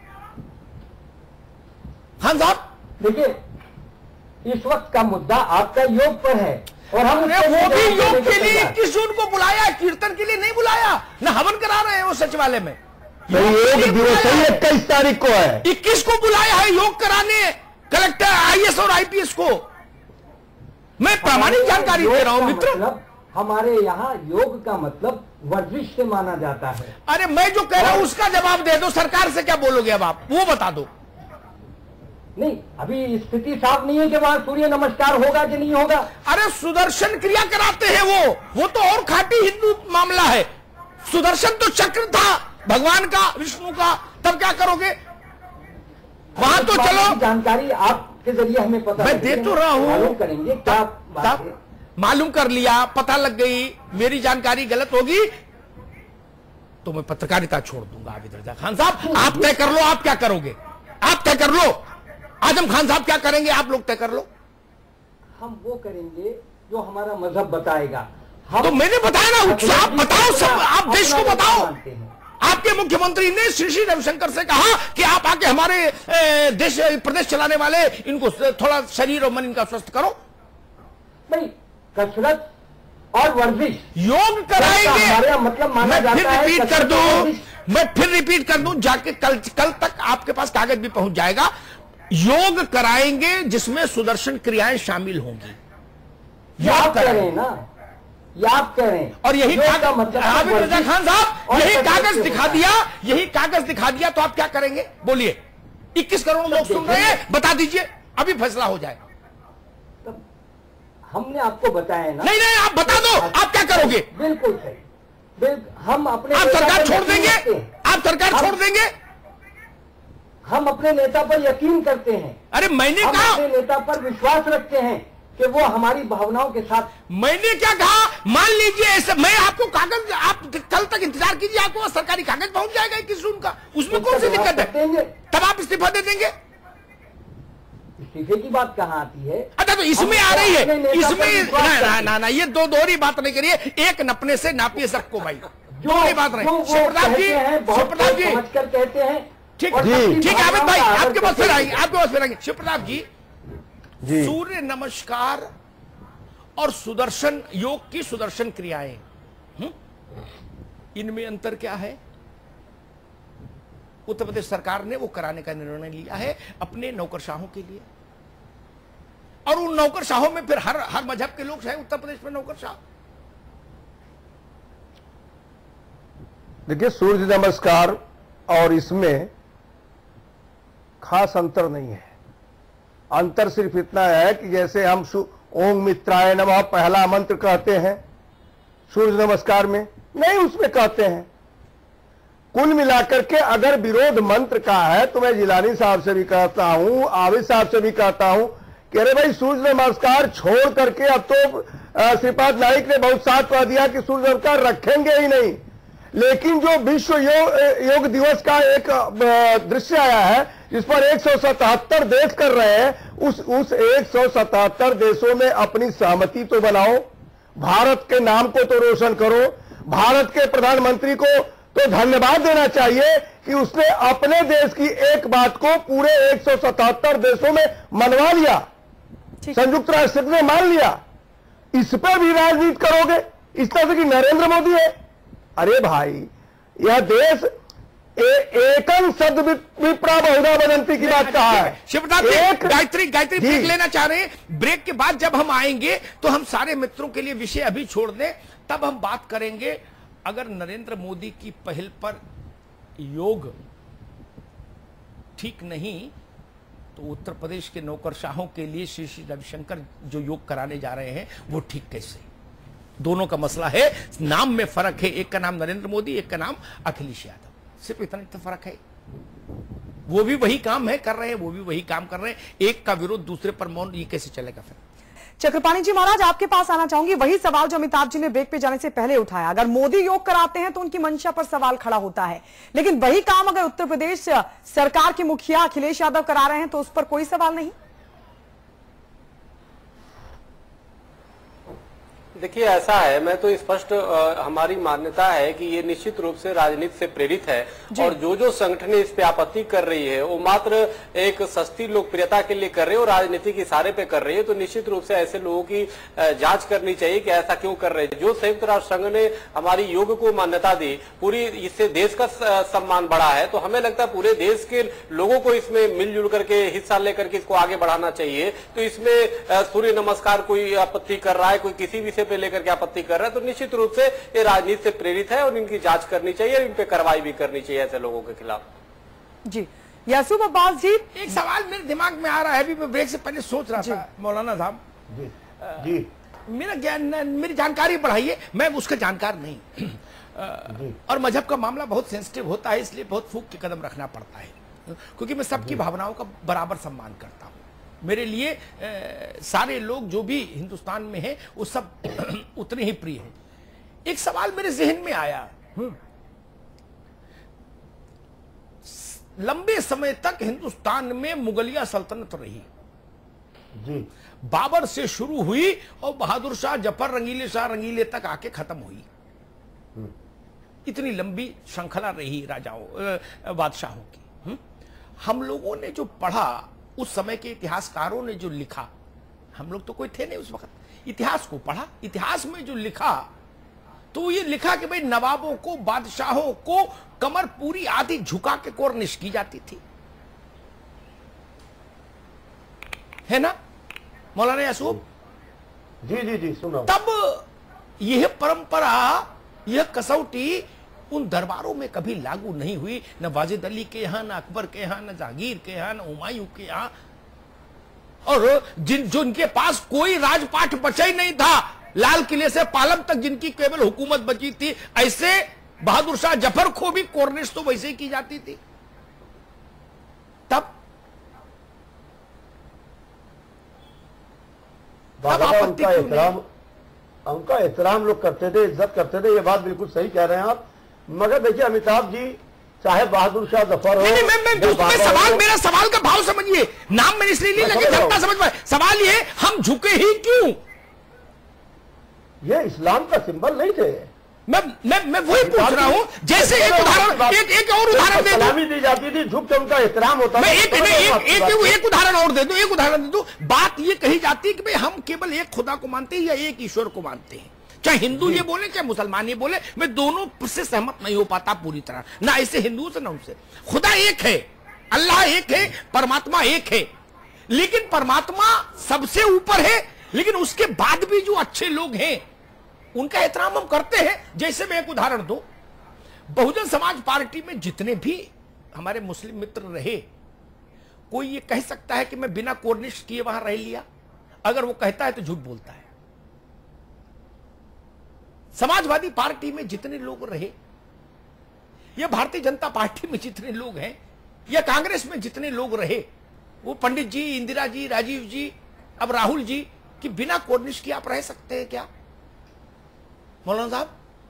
खान साहब देखिए, इस वक्त का मुद्दा आपका योग पर है और हम वो भी योग के लिए इक्कीस जून को बुलाया, कीर्तन के लिए नहीं बुलाया, न हवन करा रहे हैं वो सचिवालय में। योग दिवस इक्कीस तारीख को है, इक्कीस को बुलाया है योग कराने कलेक्टर, आईएएस और आईपीएस को। मैं प्रामाणिक जानकारी दे रहा हूं मित्र। मतलब हमारे यहाँ योग का मतलब वर्जिश से माना जाता है। अरे मैं जो कह रहा हूं उसका जवाब दे दो, सरकार से क्या बोलोगे अब आप, वो बता दो। नहीं, अभी स्थिति साफ नहीं है कि वहां सूर्य नमस्कार होगा कि नहीं होगा। अरे सुदर्शन क्रिया कराते हैं वो वो तो और खाटी हिंदू मामला है। सुदर्शन तो चक्र था भगवान का, विष्णु का, तब क्या करोगे वहां? तो चलो जानकारी आपके जरिए हमें पता, मैं दे तो रहा हूं, मालूम करेंगे क्या बात है। मालूम कर लिया, पता लग गई, मेरी जानकारी गलत होगी तो मैं पत्रकारिता छोड़ दूंगा। आबिद रजा खान साहब, आप तय कर लो, आप क्या करोगे? आप तय कर लो। आजम खान साहब क्या करेंगे, आप लोग तय कर लो। हम वो करेंगे जो हमारा मजहब बताएगा। तो मैंने बताया ना, आप बताओ, सब आप देश को बताओ, आप आपके मुख्यमंत्री ने श्री श्री रविशंकर से कहा कि आप आके हमारे देश प्रदेश चलाने वाले इनको थोड़ा शरीर और मन इनका स्वस्थ करो। नहीं, कसरत और वर्जिश योग कराएंगे, हमारे मतलब माना मैं फिर जाता है। रिपीट कर दूं मैं फिर रिपीट कर दूं जाके कल कल तक आपके पास कागज भी पहुंच जाएगा। योग कराएंगे जिसमें सुदर्शन क्रियाएं शामिल होंगी। ये आप कह रहे हैं ना, ये आप कह रहे हैं। और यही कागज मतलब आबिद रजा खान साहब यही कागज दिखा दिया, यही कागज दिखा दिया तो आप क्या करेंगे बोलिए? इक्कीस करोड़ लोग सुन रहे हैं, बता दीजिए, अभी फैसला हो जाए। हमने आपको बताया ना। नहीं नहीं आप बता दो, आप क्या करोगे? बिल्कुल सही, बिल्कुल। हम अपने आप सरकार छोड़ देंगे? आप सरकार छोड़ देंगे? हम अपने नेता पर यकीन करते हैं। अरे मैंने हम कहा अपने नेता पर विश्वास रखते हैं कि वो हमारी भावनाओं के साथ। मैंने क्या कहा? मान लीजिए ऐसे मैं आपको कागज, आप कल तक इंतजार कीजिए, आपको सरकारी कागज पहुंच जाएगा इक्कीस जून का, उसमें कौन सी दिक्कत है? तब आप इस्तीफा दे देंगे। इस्तीफे की बात कहाँ आती है? अच्छा तो इसमें आ रही है, इसमें ना ना ना ना ये दो दोहरी बात नहीं करिए, एक नपने से नापिए सबको भाई, दोहरी बात नहीं। शिवप्रताप जी, शिवप्रताप जी समझकर कहते हैं। ठीक ठीक है आबिद भाई, आपके पास फिर आएंगे, आपके पास फिर आएंगे। शिवप्रताप जी, सूर्य नमस्कार और सुदर्शन योग की सुदर्शन क्रियाएं, इनमें अंतर क्या है? उत्तर प्रदेश सरकार ने वो कराने का निर्णय लिया है अपने नौकरशाहों के लिए, और उन नौकरशाहों में फिर हर हर मजहब के लोग हैं उत्तर प्रदेश में नौकरशाह। देखिए, सूर्य नमस्कार और इसमें खास अंतर नहीं है। अंतर सिर्फ इतना है कि जैसे हम ओम मित्राय नमः पहला मंत्र कहते हैं सूर्य नमस्कार में, नहीं उसमें कहते हैं। कुल मिलाकर के अगर विरोध मंत्र का है तो मैं जिलानी साहब से भी कहता हूं, आबिद साहब से भी कहता हूं कि अरे भाई सूर्य नमस्कार छोड़ करके अब तो श्रीपाद नाइक ने बहुत साफ कह दिया कि सूर्य नमस्कार रखेंगे ही नहीं। लेकिन जो विश्व योग, योग दिवस का एक दृश्य आया है जिस पर एक सौ सतहत्तर देश कर रहे हैं, उस उस एक सौ सतहत्तर देशों में अपनी सहमति तो बनाओ, भारत के नाम को तो रोशन करो। भारत के प्रधानमंत्री को तो धन्यवाद देना चाहिए कि उसने अपने देश की एक बात को पूरे एक सौ सतहत्तर देशों में मनवा लिया, संयुक्त राष्ट्र ने मान लिया। इस पर भी राजनीति करोगे इस तरह से कि नरेंद्र मोदी है? अरे भाई, यह देश ए, एकम सद विप्रा बहुधा वदंती की बात कहा है। शिवप्रताप जी, गायत्री गायत्री ब्रेक लेना चाह रहे हैं। ब्रेक के बाद जब हम आएंगे तो हम सारे मित्रों के लिए विषय अभी छोड़ दें, तब हम बात करेंगे। अगर नरेंद्र मोदी की पहल पर योग ठीक नहीं तो उत्तर प्रदेश के नौकरशाहों के लिए श्री श्री रविशंकर जो योग कराने जा रहे हैं वो ठीक कैसे? दोनों का मसला है, नाम में फर्क है। एक का नाम नरेंद्र मोदी, एक का नाम अखिलेश यादव, सिर्फ इतना इतना फर्क है। वो भी वही काम है कर रहे हैं, वो भी वही काम कर रहे हैं। एक का विरोध दूसरे पर मौन, ये कैसे चलेगा? फिर चक्रपाणी जी महाराज, आपके पास आना चाहूंगी। वही सवाल जो अमिताभ जी ने ब्रेक पे जाने से पहले उठाया, अगर मोदी योग कराते हैं तो उनकी मंशा पर सवाल खड़ा होता है, लेकिन वही काम अगर उत्तर प्रदेश सरकार के मुखिया अखिलेश यादव करा रहे हैं तो उस पर कोई सवाल नहीं। देखिए, ऐसा है, मैं तो स्पष्ट हमारी मान्यता है कि ये निश्चित रूप से राजनीति से प्रेरित है, और जो जो संगठनें इस पे आपत्ति कर रही है वो मात्र एक सस्ती लोकप्रियता के लिए कर रही है और राजनीति के इशारे पे कर रही है। तो निश्चित रूप से ऐसे लोगों की जांच करनी चाहिए कि ऐसा क्यों कर रहे हैं। जो संयुक्त राष्ट्र संघ ने हमारी योग को मान्यता दी, पूरी इससे देश का सम्मान बढ़ा है, तो हमें लगता है पूरे देश के लोगों को इसमें मिलजुल करके हिस्सा लेकर के इसको आगे बढ़ाना चाहिए। तो इसमें सूर्य नमस्कार कोई आपत्ति कर रहा है, कोई किसी विषय लेकर के आपत्ति कर रहा है, तो निश्चित रूप से ये राजनीति से प्रेरित है और इनकी जांच करनी चाहिए और इन पे कार्रवाई भी करनी चाहिए ऐसे लोगों के खिलाफ। जी यासूब अब्बास जी, एक सवाल मेरे दिमाग में आ रहा है, अभी मैं ब्रेक से पहले सोच रहा था। मौलाना साहब जी, जी। मेरा ज्ञान, मेरी जानकारी बढ़ाइए, मैं उसका जानकार नहीं और मजहब का मामला बहुत सेंसिटिव होता है, इसलिए बहुत फूक के कदम रखना पड़ता है, क्योंकि मैं सबकी भावनाओं का बराबर सम्मान करता हूं। मेरे लिए ए, सारे लोग जो भी हिंदुस्तान में हैं वो सब उतने ही प्रिय हैं। एक सवाल मेरे जहन में आया, लंबे समय तक हिंदुस्तान में मुगलिया सल्तनत रही जी, बाबर से शुरू हुई और बहादुर शाह, जफर, रंगीले शाह रंगीले तक आके खत्म हुई। इतनी लंबी श्रृंखला रही राजाओं बादशाहों की। हुँ? हम लोगों ने जो पढ़ा, उस समय के इतिहासकारों ने जो लिखा, हम लोग तो कोई थे नहीं उस वक्त, इतिहास को पढ़ा, इतिहास में जो लिखा तो ये लिखा कि भाई नवाबों को, बादशाहों को कमर पूरी आधी झुका के कोर्निश की जाती थी, है ना मौलाना यासूब? जी जी जी सुनो। तब यह परंपरा, यह कसौटी उन दरबारों में कभी लागू नहीं हुई, न वाजिद अली के यहाँ, न अकबर के यहाँ, न जहांगीर के यहाँ, न हुमायूं के यहाँ, और जिन जिनके पास कोई राजपाट बचा ही नहीं था, लाल किले से पालम तक जिनकी केवल हुकूमत बची थी, ऐसे बहादुर शाह जफर को भी कोर्निश तो वैसे ही की जाती थी। तब बाबा उनका एहतराम उनका एहतराम लोग करते थे, इज्जत करते थे, ये बात बिल्कुल सही कह रहे हैं आप। मगर देखिए अमिताभ जी, चाहे बहादुर शाह जफर हो, नहीं, मैं, मैं, मैं सवाल, मेरा सवाल का भाव समझिए, नाम मैंने इसलिए नहीं लगे जनता समझ पाए। सवाल ये, हम झुके ही क्यों? ये इस्लाम का सिंबल नहीं थे। मैं मैं मैं वही पूछ रहा हूं। जैसे एक उदाहरण, एक एक और उदाहरण दे दूं, सलामी दी जाती थी, झुक के उनका एहतराम होता था। मैं एक एक एक एक उदाहरण और दे दूं, एक उदाहरण दे दूं। बात ये कही जाती है कि भाई हम केवल एक खुदा को मानते हैं या एक ईश्वर को मानते हैं, चाहे हिंदू ये बोले चाहे मुसलमान ये बोले, मैं दोनों से सहमत नहीं हो पाता पूरी तरह, ना ऐसे हिंदुओं से ना उनसे। खुदा एक है, अल्लाह एक है, परमात्मा एक है, लेकिन परमात्मा सबसे ऊपर है, लेकिन उसके बाद भी जो अच्छे लोग हैं उनका एहतराम हम करते हैं। जैसे मैं एक उदाहरण दूं, बहुजन समाज पार्टी में जितने भी हमारे मुस्लिम मित्र रहे, कोई ये कह सकता है कि मैं बिना कोर्निश किए वहां रह लिया? अगर वो कहता है तो झूठ बोलता है। समाजवादी पार्टी में जितने लोग रहे, या भारतीय जनता पार्टी में जितने लोग हैं, या कांग्रेस में जितने लोग रहे, वो पंडित जी, इंदिरा जी, राजीव जी, अब राहुल जी, कि बिना कोर्निश किए आप रह सकते हैं क्या? मौलाना साहब,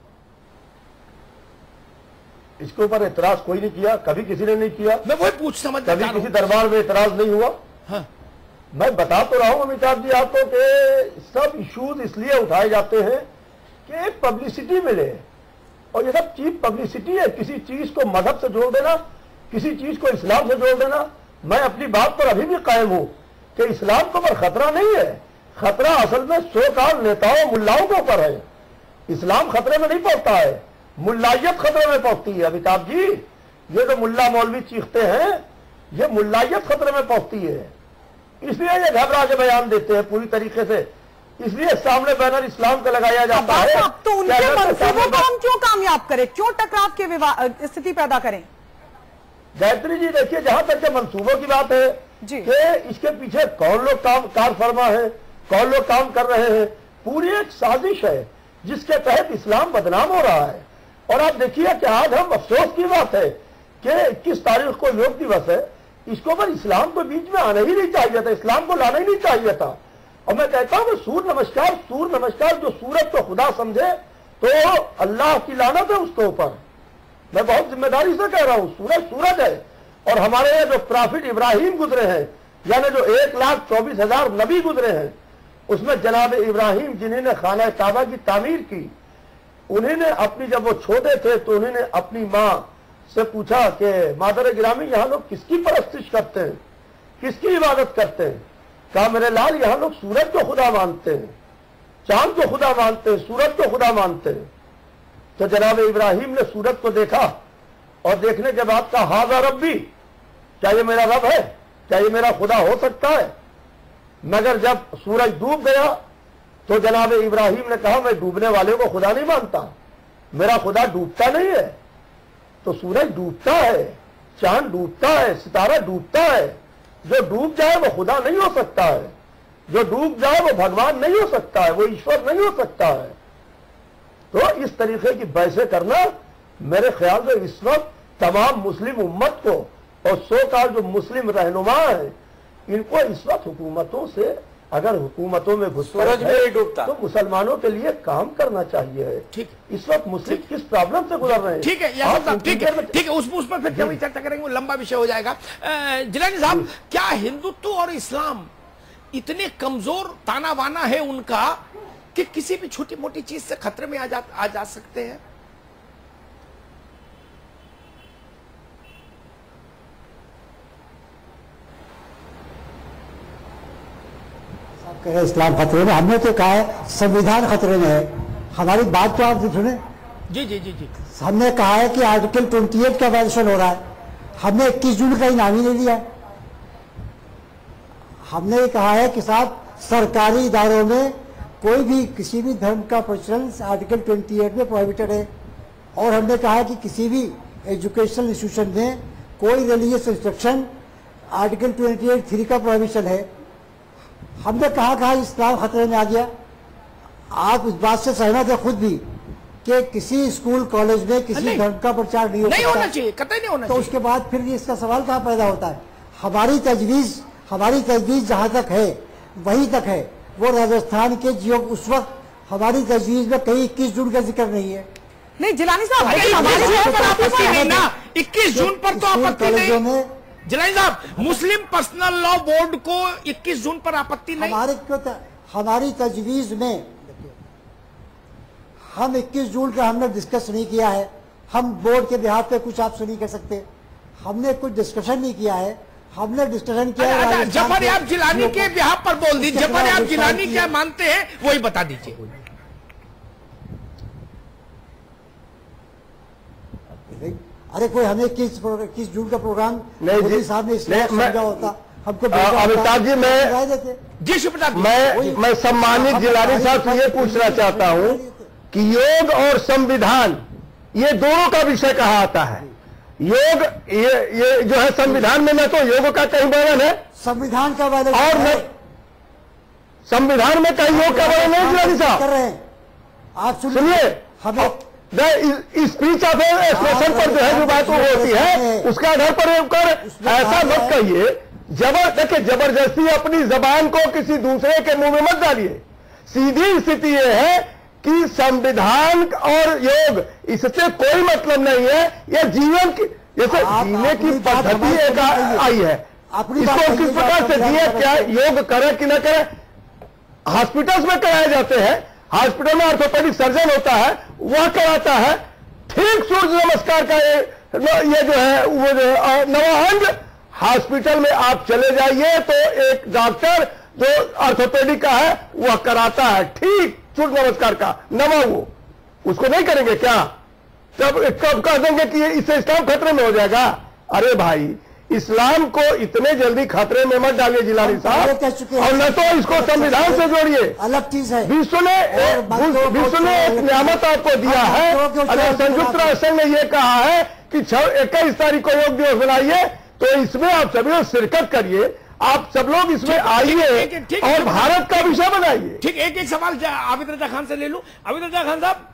इसके ऊपर एतराज कोई नहीं किया, कभी किसी ने नहीं किया। मैं वही पूछ समझ, कभी किसी दरबार में एतराज नहीं हुआ। हाँ। मैं बता तो रहा हूं अमिताभ जी आपको कि सब इश्यूज इसलिए उठाए जाते हैं कि एक पब्लिसिटी मिले, और ये सब चीप पब्लिसिटी है। किसी चीज को मजहब से जोड़ देना, किसी चीज को इस्लाम से जोड़ देना। मैं अपनी बात पर अभी भी कायम हूं कि इस्लाम के ऊपर खतरा नहीं है, खतरा असल में सो काल नेताओं मुल्लाओं के ऊपर है। इस्लाम खतरे में नहीं पहुंचता है, मुल्लायत खतरे में पहुंचती है। अमिताभ जी, ये तो मुल्ला मौलवी चीखते हैं, ये मुल्लायत खतरे में पहुंचती है, इसलिए ये घबरा के बयान देते हैं पूरी तरीके से। इसलिए सामने बैनर इस्लाम का लगाया जाता है। तो उनके मंसूबों को हम क्यों कामयाब करें, क्यों टकराव की स्थिति पैदा करें? गायत्री जी देखिए, जहां तक के मंसूबों की बात है कि इसके पीछे कौन लोग काम कार फरमा है, कौन लोग काम कर रहे हैं, पूरी एक साजिश है जिसके तहत इस्लाम बदनाम हो रहा है। और आप देखिए कि आज हम अफसोस की बात है कि इक्कीस तारीख को योग दिवस है, इसको ऊपर इस्लाम को बीच में आना ही नहीं चाहिए था, इस्लाम को लाना ही नहीं चाहिए था। और मैं कहता हूं कि सूर्य नमस्कार, सूर्य नमस्कार जो सूरज को खुदा समझे तो अल्लाह की लानत है उसके ऊपर। मैं बहुत जिम्मेदारी से कह रहा हूं, सूरज सूरज है। और हमारे जो प्रॉफिट इब्राहिम गुजरे हैं, यानी जो एक लाख चौबीस हजार नबी गुजरे हैं, उसमें जनाब इब्राहिम जिन्होंने खाना काबा की तामीर की, उन्होंने अपनी, जब वो छोटे थे तो उन्होंने अपनी माँ से पूछा कि मादर गिरामी यहाँ लोग किसकी परस्तिश करते हैं, किसकी इबादत करते हैं? कहा मेरे लाल, यहाँ लोग सूरज को खुदा मानते हैं, चांद को खुदा मानते हैं, सूरज को खुदा मानते हैं। तो जनाब इब्राहिम ने सूरज को देखा और देखने के बाद कहा हाज़ा रब्बी, क्या ये मेरा रब है, क्या ये मेरा खुदा हो सकता है? मगर जब सूरज डूब गया तो जनाब इब्राहिम ने कहा मैं डूबने वाले को खुदा नहीं मानता, मेरा खुदा डूबता नहीं है। तो सूरज डूबता है, चांद डूबता है, सितारा डूबता है, जो डूब जाए वो खुदा नहीं हो सकता है, जो डूब जाए वो भगवान नहीं हो सकता है, वो ईश्वर नहीं हो सकता है। तो इस तरीके की बहसें करना मेरे ख्याल से इस वक्त तमाम मुस्लिम उम्मत को और सो काल जो मुस्लिम रहनुमा है, इनको इस वक्त हुकूमतों से, अगर हुकूमतों में घुसपैठ है तो मुसलमानों के लिए काम करना चाहिए। ठीक, इस वक्त मुस्लिम किस प्रॉब्लम से गुजर रहे हैं? ठीक है यार साहब, ठीक है ठीक है उस उस पर फिर कभी चर्चा करेंगे, वो लंबा विषय हो जाएगा। जिलानी साहब, क्या हिंदुत्व और इस्लाम इतने कमजोर ताना बाना है उनका कि किसी भी छोटी मोटी चीज से खतरे में आ जा आ जा सकते हैं? इस्लाम खतरे में, हमने तो कहा है संविधान खतरे में है। हमारी बात तो आप सुने। जी जी जी जी हमने कहा है कि आर्टिकल अट्ठाईस का वायलेशन हो रहा है। हमने इक्कीस जून का इनाम ही नहीं दिया। हमने कहा है कि साहब सरकारी इदारों में कोई भी किसी भी धर्म का प्रचलन आर्टिकल अट्ठाईस में प्रोहिबिटेड है। और हमने कहा है कि किसी भी एजुकेशनल इंस्टीट्यूशन में कोई रिलीजियस इंस्ट्रक्शन आर्टिकल अट्ठाईस थ्री का प्रोहिबिशन है। हमने कहा कहा इस्लाम खतरे में आ गया। आप इस बात से सहमत है खुद भी कि किसी स्कूल कॉलेज में किसी धर्म का प्रचार नहीं हो नहीं सकता, होना चाहिए, कतई नहीं होना तो चाहिए। उसके बाद फिर इसका सवाल कहाँ पैदा होता है? हमारी तजवीज हमारी तजवीज जहाँ तक है वहीं तक है। वो राजस्थान के जियो उस वक्त हमारी तजवीज में कहीं इक्कीस जून का जिक्र नहीं है। नहीं जिलानी साहब, इक्कीस जून पर तो आपत्ति नहीं। जिलानी साहब, मुस्लिम पर्सनल लॉ बोर्ड को इक्कीस जून पर आपत्ति नहीं। हमारे क्यों हमारी तजवीज में हम इक्कीस जून का हमने डिस्कस नहीं किया है। हम बोर्ड के बिहाफ पे कुछ आपसे नहीं कर सकते। हमने कुछ डिस्कशन नहीं किया है। हमने डिस्कशन किया है। जफर आप जिलानी के बिहाफ पर बोल दीजिए। जफर आप जिलानी क्या मानते हैं वही बता दीजिए। अरे कोई हमें किस किस जून का प्रोग्राम नहीं साहब ने इसलिए समझा होता हमको। अमिताभ जी मैं जी शिवप्रताप मैं मैं सम्मानित जिलानी साहब से ये पूछना चाहता हूँ कि योग और संविधान ये दोनों का विषय कहाँ आता है? योग ये ये जो है संविधान में न तो योग का कहीं वर्णन है, संविधान का वर्णन और न संविधान में कहीं योग का वर्णन है। जिलानी साहब कर रहे हैं, आप सुनिए, हमें स्पीच ऑफ एक्सप्रेशन पर जो है जो बात होती है उसके आधार पर ऐसा मत कहिए। जबर देखिए जबरदस्ती अपनी जबान को किसी दूसरे के मुंह में मत डालिए। सीधी स्थिति यह है कि संविधान और योग इससे कोई मतलब नहीं है। यह जीवन की जैसे जीने की पद्धति एक आई है, इसको किस प्रकार से जिए, क्या योग करे कि न करे। हॉस्पिटल्स में कराए जाते हैं, हॉस्पिटल में ऑर्थोपेडिक सर्जन होता है, वह कराता है। ठीक सूर्य नमस्कार का ये, ये जो है वो जो नवाहंग हॉस्पिटल में आप चले जाइए तो एक डॉक्टर जो ऑर्थोपेडिक का है वह कराता है ठीक सूर्य नमस्कार का नवा। वो उसको नहीं करेंगे क्या? तब कब कह देंगे कि इससे इस्लाम खतरे में हो जाएगा? अरे भाई, इस्लाम को इतने जल्दी खतरे में मत डालिए जिलानी साहब, और न तो इसको संविधान से जोड़िए। अलग चीज है। विश्व ने विश्व ने एक नियामत आपको दिया है। अगर संयुक्त राष्ट्र ने यह कहा है कि इक्कीस तारीख को योग दिवस बनाइए तो इसमें आप सभी लोग शिरकत करिए। आप सब लोग इसमें आइए और भारत का विषय बनाइए। ठीक, एक एक सवाल आबिद रजा खान से ले लूं। आबिद रजा खान साहब,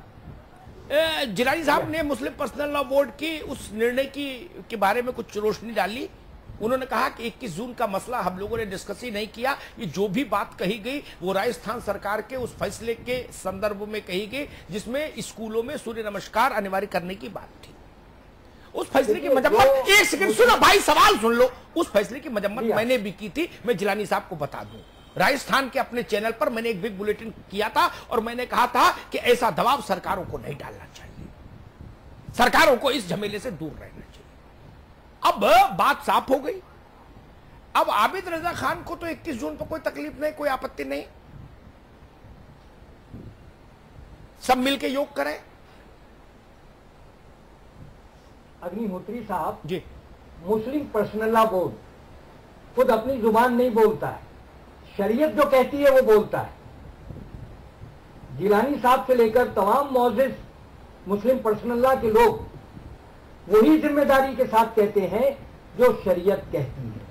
जिलानी साहब ने मुस्लिम पर्सनल लॉ बोर्ड की उस निर्णय की के बारे में कुछ रोशनी डाली। उन्होंने कहा कि इक्कीस जून का मसला हम लोगों ने डिस्कस ही नहीं किया। ये जो भी बात कही गई वो राजस्थान सरकार के उस फैसले के संदर्भ में कही गई जिसमें स्कूलों में सूर्य नमस्कार अनिवार्य करने की बात थी। उस फैसले की मजम्मत, एक सेकंड सुनो भाई, सवाल सुन लो। उस फैसले की मजम्मत मैंने भी की थी। मैं जिलानी साहब को बता दूं, राजस्थान के अपने चैनल पर मैंने एक बिग बुलेटिन किया था और मैंने कहा था कि ऐसा दबाव सरकारों को नहीं डालना चाहिए, सरकारों को इस झमेले से दूर रहना चाहिए। अब बात साफ हो गई। अब आबिद रजा खान को तो इक्कीस जून पर कोई तकलीफ नहीं, कोई आपत्ति नहीं, सब मिलके योग करें। अग्निहोत्री साहब ji, Muslim personal law board खुद अपनी जुबान नहीं बोलता है, शरीयत जो कहती है वो बोलता है। जिलानी साहब से लेकर तमाम मौजिज मुस्लिम पर्सनल लॉ के लोग वही जिम्मेदारी के साथ कहते हैं जो शरीयत कहती है।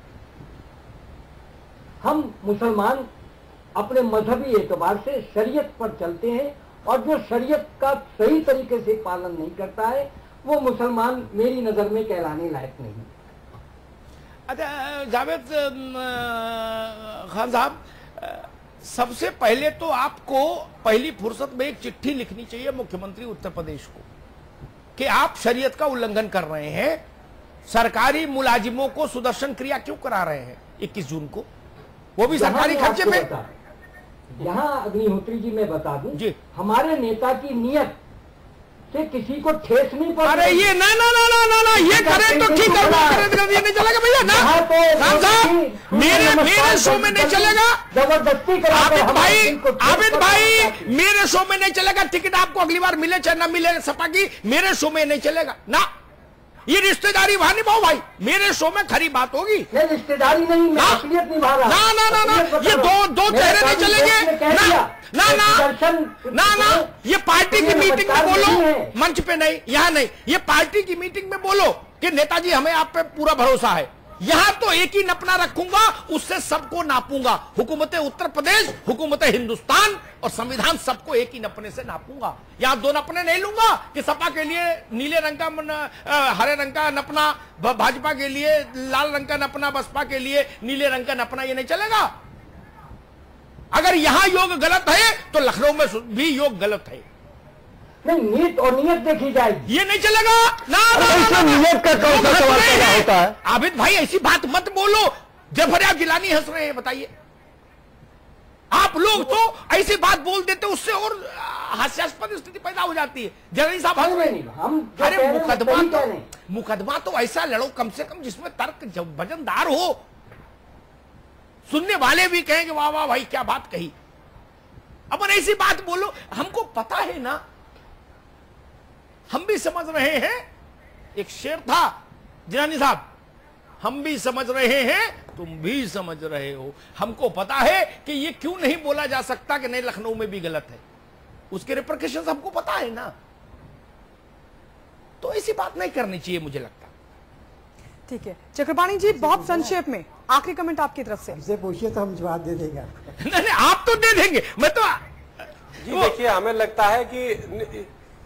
हम मुसलमान अपने मजहबी एतबार से शरीयत पर चलते हैं और जो शरीयत का सही तरीके से पालन नहीं करता है वो मुसलमान मेरी नजर में कहलाने लायक नहीं। अच्छा जावेद खान साहब, सबसे पहले तो आपको पहली फुर्सत में एक चिट्ठी लिखनी चाहिए मुख्यमंत्री उत्तर प्रदेश को कि आप शरीयत का उल्लंघन कर रहे हैं, सरकारी मुलाजिमों को सुदर्शन क्रिया क्यों करा रहे हैं इक्कीस जून को, वो भी सरकारी खर्चे में। यहाँ अग्निहोत्री जी मैं बता दूं जी, हमारे नेता की नीयत से किसी को ठेस नहीं पड़। अरे ये ना ना ना ना ना ना ये करें तो ठीक है, ये नहीं चलेगा भैया ना। खान साहब मेरे मेरे शो में नहीं चलेगा, जबरदस्ती आबिद भाई, आबिद भाई मेरे शो में नहीं चलेगा। टिकट आपको अगली बार मिले चाहे ना मिले सपा की, मेरे शो में नहीं चलेगा ना। ये रिश्तेदारी वहां निभाओ भाई, मेरे शो में खरी बात होगी। ये रिश्तेदारी नहीं, मैं असलियत निभा रहा। ना ना ना ना ये दो दो चेहरे नहीं चलेंगे ना ना ना ना ना। ये पार्टी की मीटिंग में बोलो, मंच पे नहीं, यहाँ नहीं। ये पार्टी की मीटिंग में बोलो कि नेताजी हमें आप पे पूरा भरोसा है। यहां तो एक ही नपना रखूंगा, उससे सबको नापूंगा। हुकूमत उत्तर प्रदेश, हुकूमत हिंदुस्तान और संविधान सबको एक ही नपने से नापूंगा। यहां दो नपने नहीं लूंगा कि सपा के लिए नीले रंग का हरे रंग का नपना, भाजपा के लिए लाल रंग का नपना, बसपा के लिए नीले रंग का नपना। ये नहीं चलेगा। अगर यहां योग गलत है तो लखनऊ में भी योग गलत है। नहीं, नीयत और नियत देखी जाएगी। ये नहीं चलेगा ना, ना, ना, ना, ना नियत का कौन सा सवाल पैदा होता है? आबिद भाई ऐसी बात मत बोलो। जफर गिलानी हंस रहे हैं, बताइए। आप लोग तो ऐसी बात बोल देते, उससे और हास्यास्पद स्थिति पैदा हो जाती है। जनरल साहब हंस रहे हैं। हम अरे मुकदमा तो मुकदमा तो ऐसा लड़ो कम से कम जिसमें तर्क वजनदार हो, सुनने वाले भी कहेंगे वाह वाह भाई क्या बात कही। अपन ऐसी बात बोलो, हमको पता है ना, हम भी समझ रहे हैं। एक शेर था जिलानी साहब, हम भी समझ रहे हैं, तुम भी समझ रहे हो। हमको पता है कि ये क्यों नहीं बोला जा सकता कि नहीं लखनऊ में भी गलत है, उसके रिपरकशंस हमको पता है ना। तो ऐसी बात नहीं करनी चाहिए मुझे लगता। ठीक है चक्रपाणी जी, बहुत संक्षेप में आखिरी कमेंट आपकी तरफ से। हमसे पूछिए तो हम जवाब दे देंगे। नहीं नहीं आप तो दे देंगे, मैं तो जी देखिए हमें लगता है कि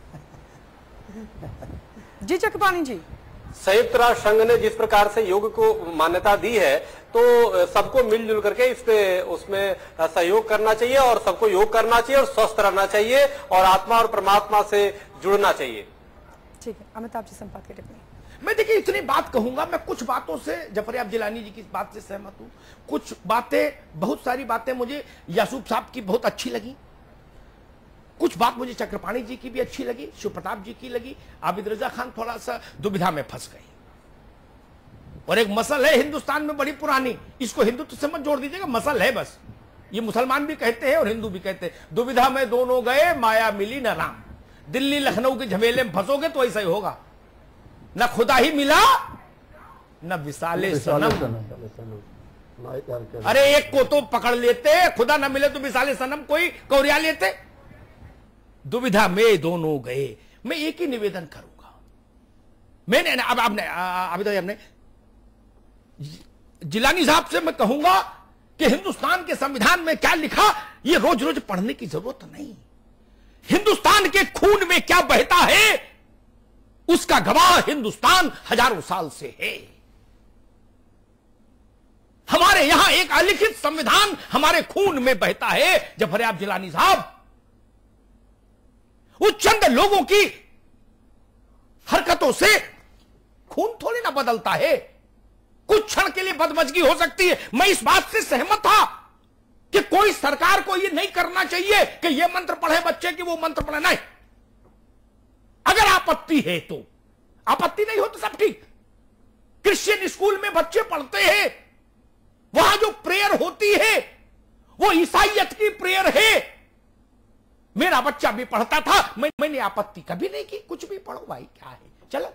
जी चक्रपाणी जी, संयुक्त राष्ट्र संघ ने जिस प्रकार से योग को मान्यता दी है तो सबको मिलजुल करके इस पे उसमें सहयोग करना चाहिए और सबको योग करना चाहिए और स्वस्थ रहना चाहिए और आत्मा और परमात्मा से जुड़ना चाहिए। ठीक है अमिताभ जी, संपादक की टिप्पणी। मैं देखिए इतनी बात कहूंगा, मैं कुछ बातों से जफरयाब जिलानी जी की बात से सहमत हूं, कुछ बातें, बहुत सारी बातें मुझे यासूब साहब की बहुत अच्छी लगी, कुछ बात मुझे चक्रपाणी जी की भी अच्छी लगी, शिव प्रताप जी की लगी। आबिद रजा खान थोड़ा सा दुविधा में फंस गई। और एक मसल है हिंदुस्तान में बड़ी पुरानी, इसको हिंदुत्व से मत जोड़ दीजिएगा, मसल है बस। ये मुसलमान भी कहते हैं और हिंदू भी कहते हैं, दुविधा में दोनों गए माया मिली न राम। दिल्ली लखनऊ के झमेले में फंसोगे तो ऐसा ही होगा, न खुदा ही मिला न विसाले सनम। अरे एक को तो पकड़ लेते, खुदा न मिले तो विसाले सनम कोई कौरिया लेते। दुविधा में दोनों गए। मैं एक ही निवेदन करूंगा, मैंने अब आपने अभी तो आपने जिलानी साहब से मैं कहूंगा कि हिंदुस्तान के संविधान में क्या लिखा ये रोज रोज पढ़ने की जरूरत नहीं। हिंदुस्तान के खून में क्या बहता है उसका गवाह हिंदुस्तान हजारों साल से है। हमारे यहां एक अलिखित संविधान हमारे खून में बहता है। जफरयाब जिलानी साहब, वो चंद लोगों की हरकतों से खून थोड़ी ना बदलता है। कुछ क्षण के लिए बदमजगी हो सकती है, मैं इस बात से सहमत था कि कोई सरकार को यह नहीं करना चाहिए कि यह मंत्र पढ़े बच्चे की वो मंत्र पढ़े, नहीं। अगर आपत्ति है तो आपत्ति, नहीं हो तो सब ठीक। क्रिश्चियन स्कूल में बच्चे पढ़ते हैं, वहां जो प्रेयर होती है वो ईसाइयत की प्रेयर है। मेरा बच्चा भी पढ़ता था, मैं, मैंने आपत्ति कभी नहीं की, कुछ भी पढ़ो भाई, क्या है, चलो।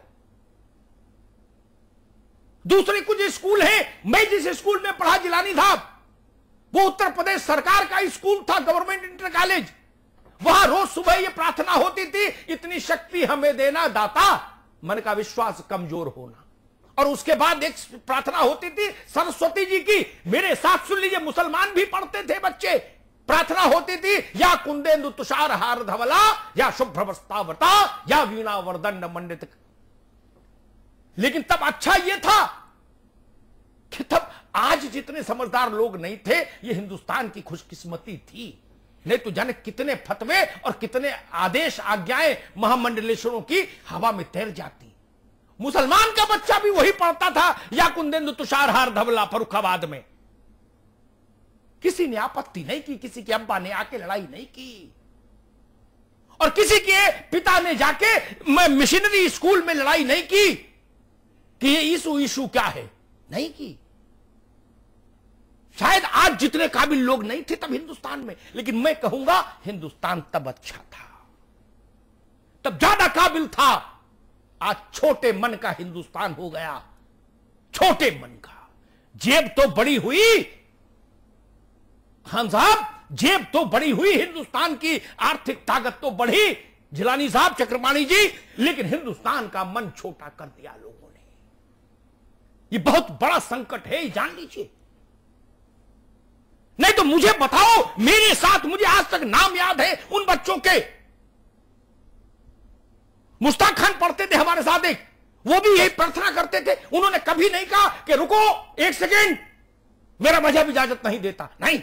दूसरे कुछ स्कूल हैं, मैं जिस स्कूल में पढ़ा जिलानी साहब, वो उत्तर प्रदेश सरकार का स्कूल था, गवर्नमेंट इंटर कॉलेज। वहां रोज सुबह ये प्रार्थना होती थी, इतनी शक्ति हमें देना दाता, मन का विश्वास कमजोर होना। और उसके बाद एक प्रार्थना होती थी सरस्वती जी की, मेरे साथ सुन लीजिए, मुसलमान भी पढ़ते थे बच्चे। प्रार्थना होती थी या कुंदेन्दु तुषार हार धवला या शुभ्र वस्तावता या वीणा वर्दन मंडित। लेकिन तब अच्छा यह था कि तब आज जितने समझदार लोग नहीं थे, ये हिंदुस्तान की खुशकिस्मती थी। नहीं तो जाने कितने फतवे और कितने आदेश आज्ञाएं महामंडलेश्वरों की हवा में तैर जाती। मुसलमान का बच्चा भी वही पढ़ता था या कुंदेन्दु तुषार हार धवला फरुखाबाद में। किसी ने आपत्ति नहीं की, किसी की अब्बा ने आके लड़ाई नहीं की। और किसी के पिता ने जाके मैं मिशनरी स्कूल में लड़ाई नहीं की कि ये यीशु यीशु क्या है, नहीं की। शायद आज जितने काबिल लोग नहीं थे तब हिंदुस्तान में, लेकिन मैं कहूंगा हिंदुस्तान तब अच्छा था, तब ज्यादा काबिल था। आज छोटे मन का हिंदुस्तान हो गया, छोटे मन का। जेब तो बड़ी हुई खान साहब, जेब तो बड़ी हुई, हिंदुस्तान की आर्थिक ताकत तो बढ़ी जिलानी साहब, चक्रपाणी जी, लेकिन हिंदुस्तान का मन छोटा कर दिया लोगों ने। ये बहुत बड़ा संकट है, ये जान लीजिए। नहीं तो मुझे बताओ, मेरे साथ, मुझे आज तक नाम याद है उन बच्चों के, मुश्ताक खान पढ़ते थे हमारे साथ एक, वो भी यही प्रार्थना करते थे। उन्होंने कभी नहीं कहा कि रुको एक सेकेंड, मेरा मजहब इजाजत नहीं देता, नहीं।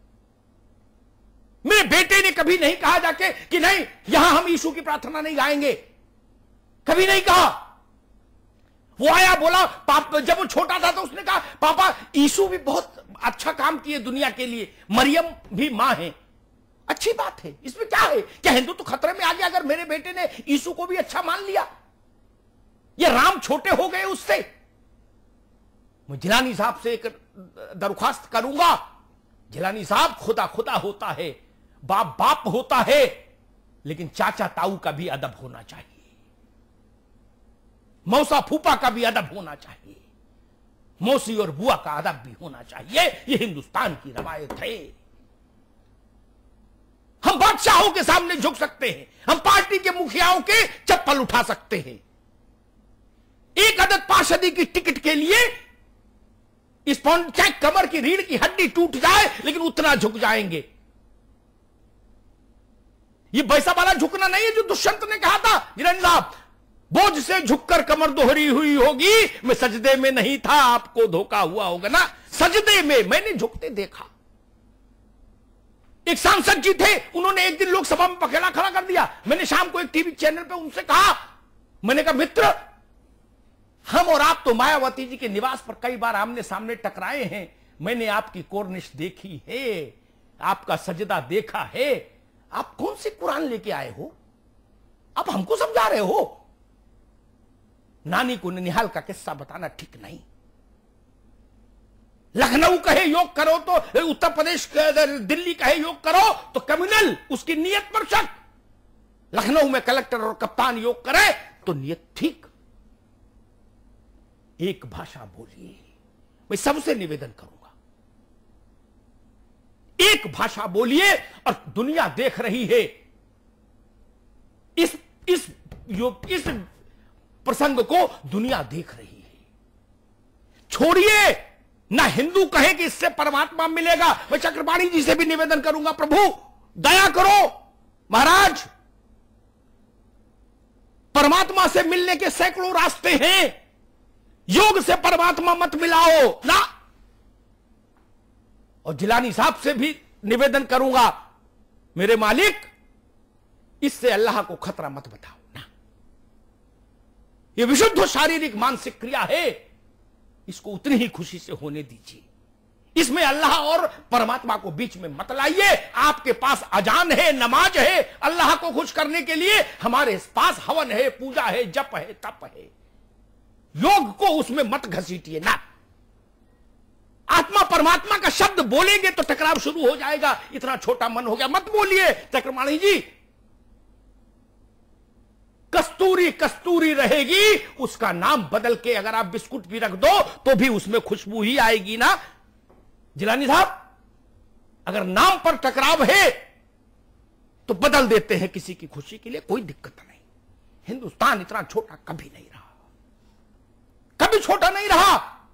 मेरे बेटे ने कभी नहीं कहा जाके कि नहीं यहां हम यीशु की प्रार्थना नहीं गाएंगे, कभी नहीं कहा। वो आया बोला, पापा, जब वो छोटा था तो उसने कहा पापा यीशु भी बहुत अच्छा काम किए दुनिया के लिए, मरियम भी मां है, अच्छी बात है, इसमें क्या है, क्या हिंदू तो खतरे में आ गया अगर मेरे बेटे ने यीशु को भी अच्छा मान लिया? ये राम छोटे हो गए उससे। मैं जिलानी साहब से एक दरख्वास्त करूंगा, जिलानी साहब, खुदा खुदा होता है, बाप बाप होता है, लेकिन चाचा ताऊ का भी अदब होना चाहिए, मौसा फूफा का भी अदब होना चाहिए, मौसी और बुआ का अदब भी होना चाहिए। ये हिंदुस्तान की रवायत है। हम बादशाहों के सामने झुक सकते हैं, हम पार्टी के मुखियाओं के चप्पल उठा सकते हैं, एक अदद पार्षदी की टिकट के लिए इस चाहे कमर की रीढ़ की हड्डी टूट जाए लेकिन उतना झुक जाएंगे। ये वैसा वाला झुकना नहीं है जो दुष्यंत ने कहा था, जिलानी साहब, बोझ से झुककर कमर दोहरी हुई होगी, मैं सजदे में नहीं था, आपको धोखा हुआ होगा ना, सजदे में मैंने झुकते देखा। एक सांसद जी थे, उन्होंने एक दिन लोकसभा में पखेड़ा खड़ा कर दिया। मैंने शाम को एक टीवी चैनल पे उनसे कहा, मैंने कहा मित्र, हम और आप तो मायावती जी के निवास पर कई बार आमने सामने टकराए हैं, मैंने आपकी कोर्निश देखी है, आपका सजदा देखा है, आप कौन सी कुरान लेके आए हो, आप हमको समझा रहे हो? नानी को ननिहाल का किस्सा बताना ठीक नहीं। लखनऊ कहे योग करो तो, उत्तर प्रदेश दिल्ली कहे योग करो तो क्रिमिनल, उसकी नीयत पर शक। लखनऊ में कलेक्टर और कप्तान योग करे तो नीयत ठीक। एक भाषा बोलिए, मैं सबसे निवेदन करूंगा, एक भाषा बोलिए। और दुनिया देख रही है इस इस योग इस प्रसंग को, दुनिया देख रही है। छोड़िए ना हिंदू कहे कि इससे परमात्मा मिलेगा। मैं चक्रपाणी जी से भी निवेदन करूंगा, प्रभु दया करो महाराज, परमात्मा से मिलने के सैकड़ों रास्ते हैं, योग से परमात्मा मत मिलाओ ना। और जिलानी साहब से भी निवेदन करूंगा, मेरे मालिक इससे अल्लाह को खतरा मत बताओ ना। यह विशुद्ध शारीरिक मानसिक क्रिया है, इसको उतनी ही खुशी से होने दीजिए। इसमें अल्लाह और परमात्मा को बीच में मत लाइए। आपके पास अजान है, नमाज है, अल्लाह को खुश करने के लिए हमारे पास हवन है, पूजा है, जप है, तप है। योग को उसमें मत घसीटिए ना। आत्मा परमात्मा का शब्द बोलेंगे तो टकराव शुरू हो जाएगा। इतना छोटा मन हो गया, मत बोलिए चक्रपाणी जी। कस्तूरी कस्तूरी रहेगी, उसका नाम बदल के अगर आप बिस्कुट भी रख दो तो भी उसमें खुशबू ही आएगी ना। जिलानी साहब, अगर नाम पर टकराव है तो बदल देते हैं किसी की खुशी के लिए, कोई दिक्कत नहीं। हिंदुस्तान इतना छोटा कभी नहीं रहा, कभी छोटा नहीं रहा।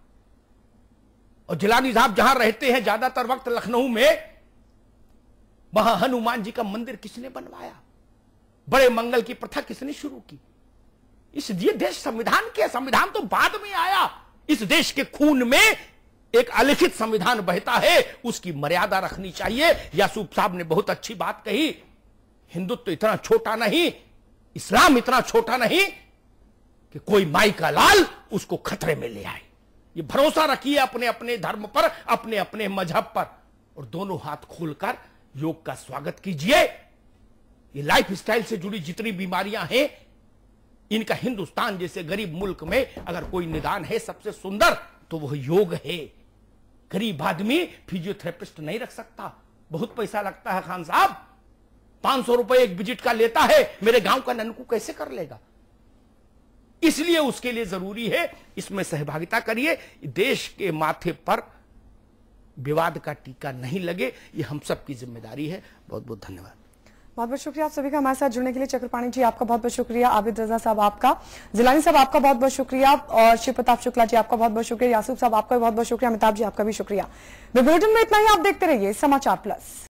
और जिलानी साहब जहां रहते हैं ज्यादातर वक्त लखनऊ में, वहां हनुमान जी का मंदिर किसने बनवाया? बड़े मंगल की प्रथा किसने शुरू की? इस ये देश संविधान के, संविधान तो बाद में आया। इस देश के खून में एक अलिखित संविधान बहता है, उसकी मर्यादा रखनी चाहिए। यासूब साहब ने बहुत अच्छी बात कही, हिंदुत्व इतना छोटा नहीं, इस्लाम इतना छोटा नहीं कि कोई माई का लाल उसको खतरे में ले आए। ये भरोसा रखिए अपने अपने धर्म पर, अपने अपने मजहब पर, और दोनों हाथ खोलकर योग का स्वागत कीजिए। ये लाइफ स्टाइल से जुड़ी जितनी बीमारियां हैं, इनका हिंदुस्तान जैसे गरीब मुल्क में अगर कोई निदान है सबसे सुंदर तो वह योग है। गरीब आदमी फिजियोथेरेपिस्ट नहीं रख सकता, बहुत पैसा लगता है खान साहब, पांच सौ रुपए एक विजिट का लेता है, मेरे गांव का ननकू कैसे कर लेगा? इसलिए उसके लिए जरूरी है इसमें सहभागिता करिए। देश के माथे पर विवाद का टीका नहीं लगे, ये हम सबकी जिम्मेदारी है। बहुत बहुत धन्यवाद। बहुत बहुत शुक्रिया आप सभी का हमारे साथ जुड़ने के लिए। चक्रपाणी जी आपका बहुत बहुत शुक्रिया, आबिद रजा साहब आपका, जिलानी साहब आपका बहुत बहुत शुक्रिया, और शिव प्रताप शुक्ला जी आपका बहुत बहुत शुक्रिया, यासूफ साहब आपका भी बहुत बहुत शुक्रिया, अमिताभ जी आपका भी शुक्रिया। बुलेटिन में इतना ही, आप देखते रहिए समाचार प्लस।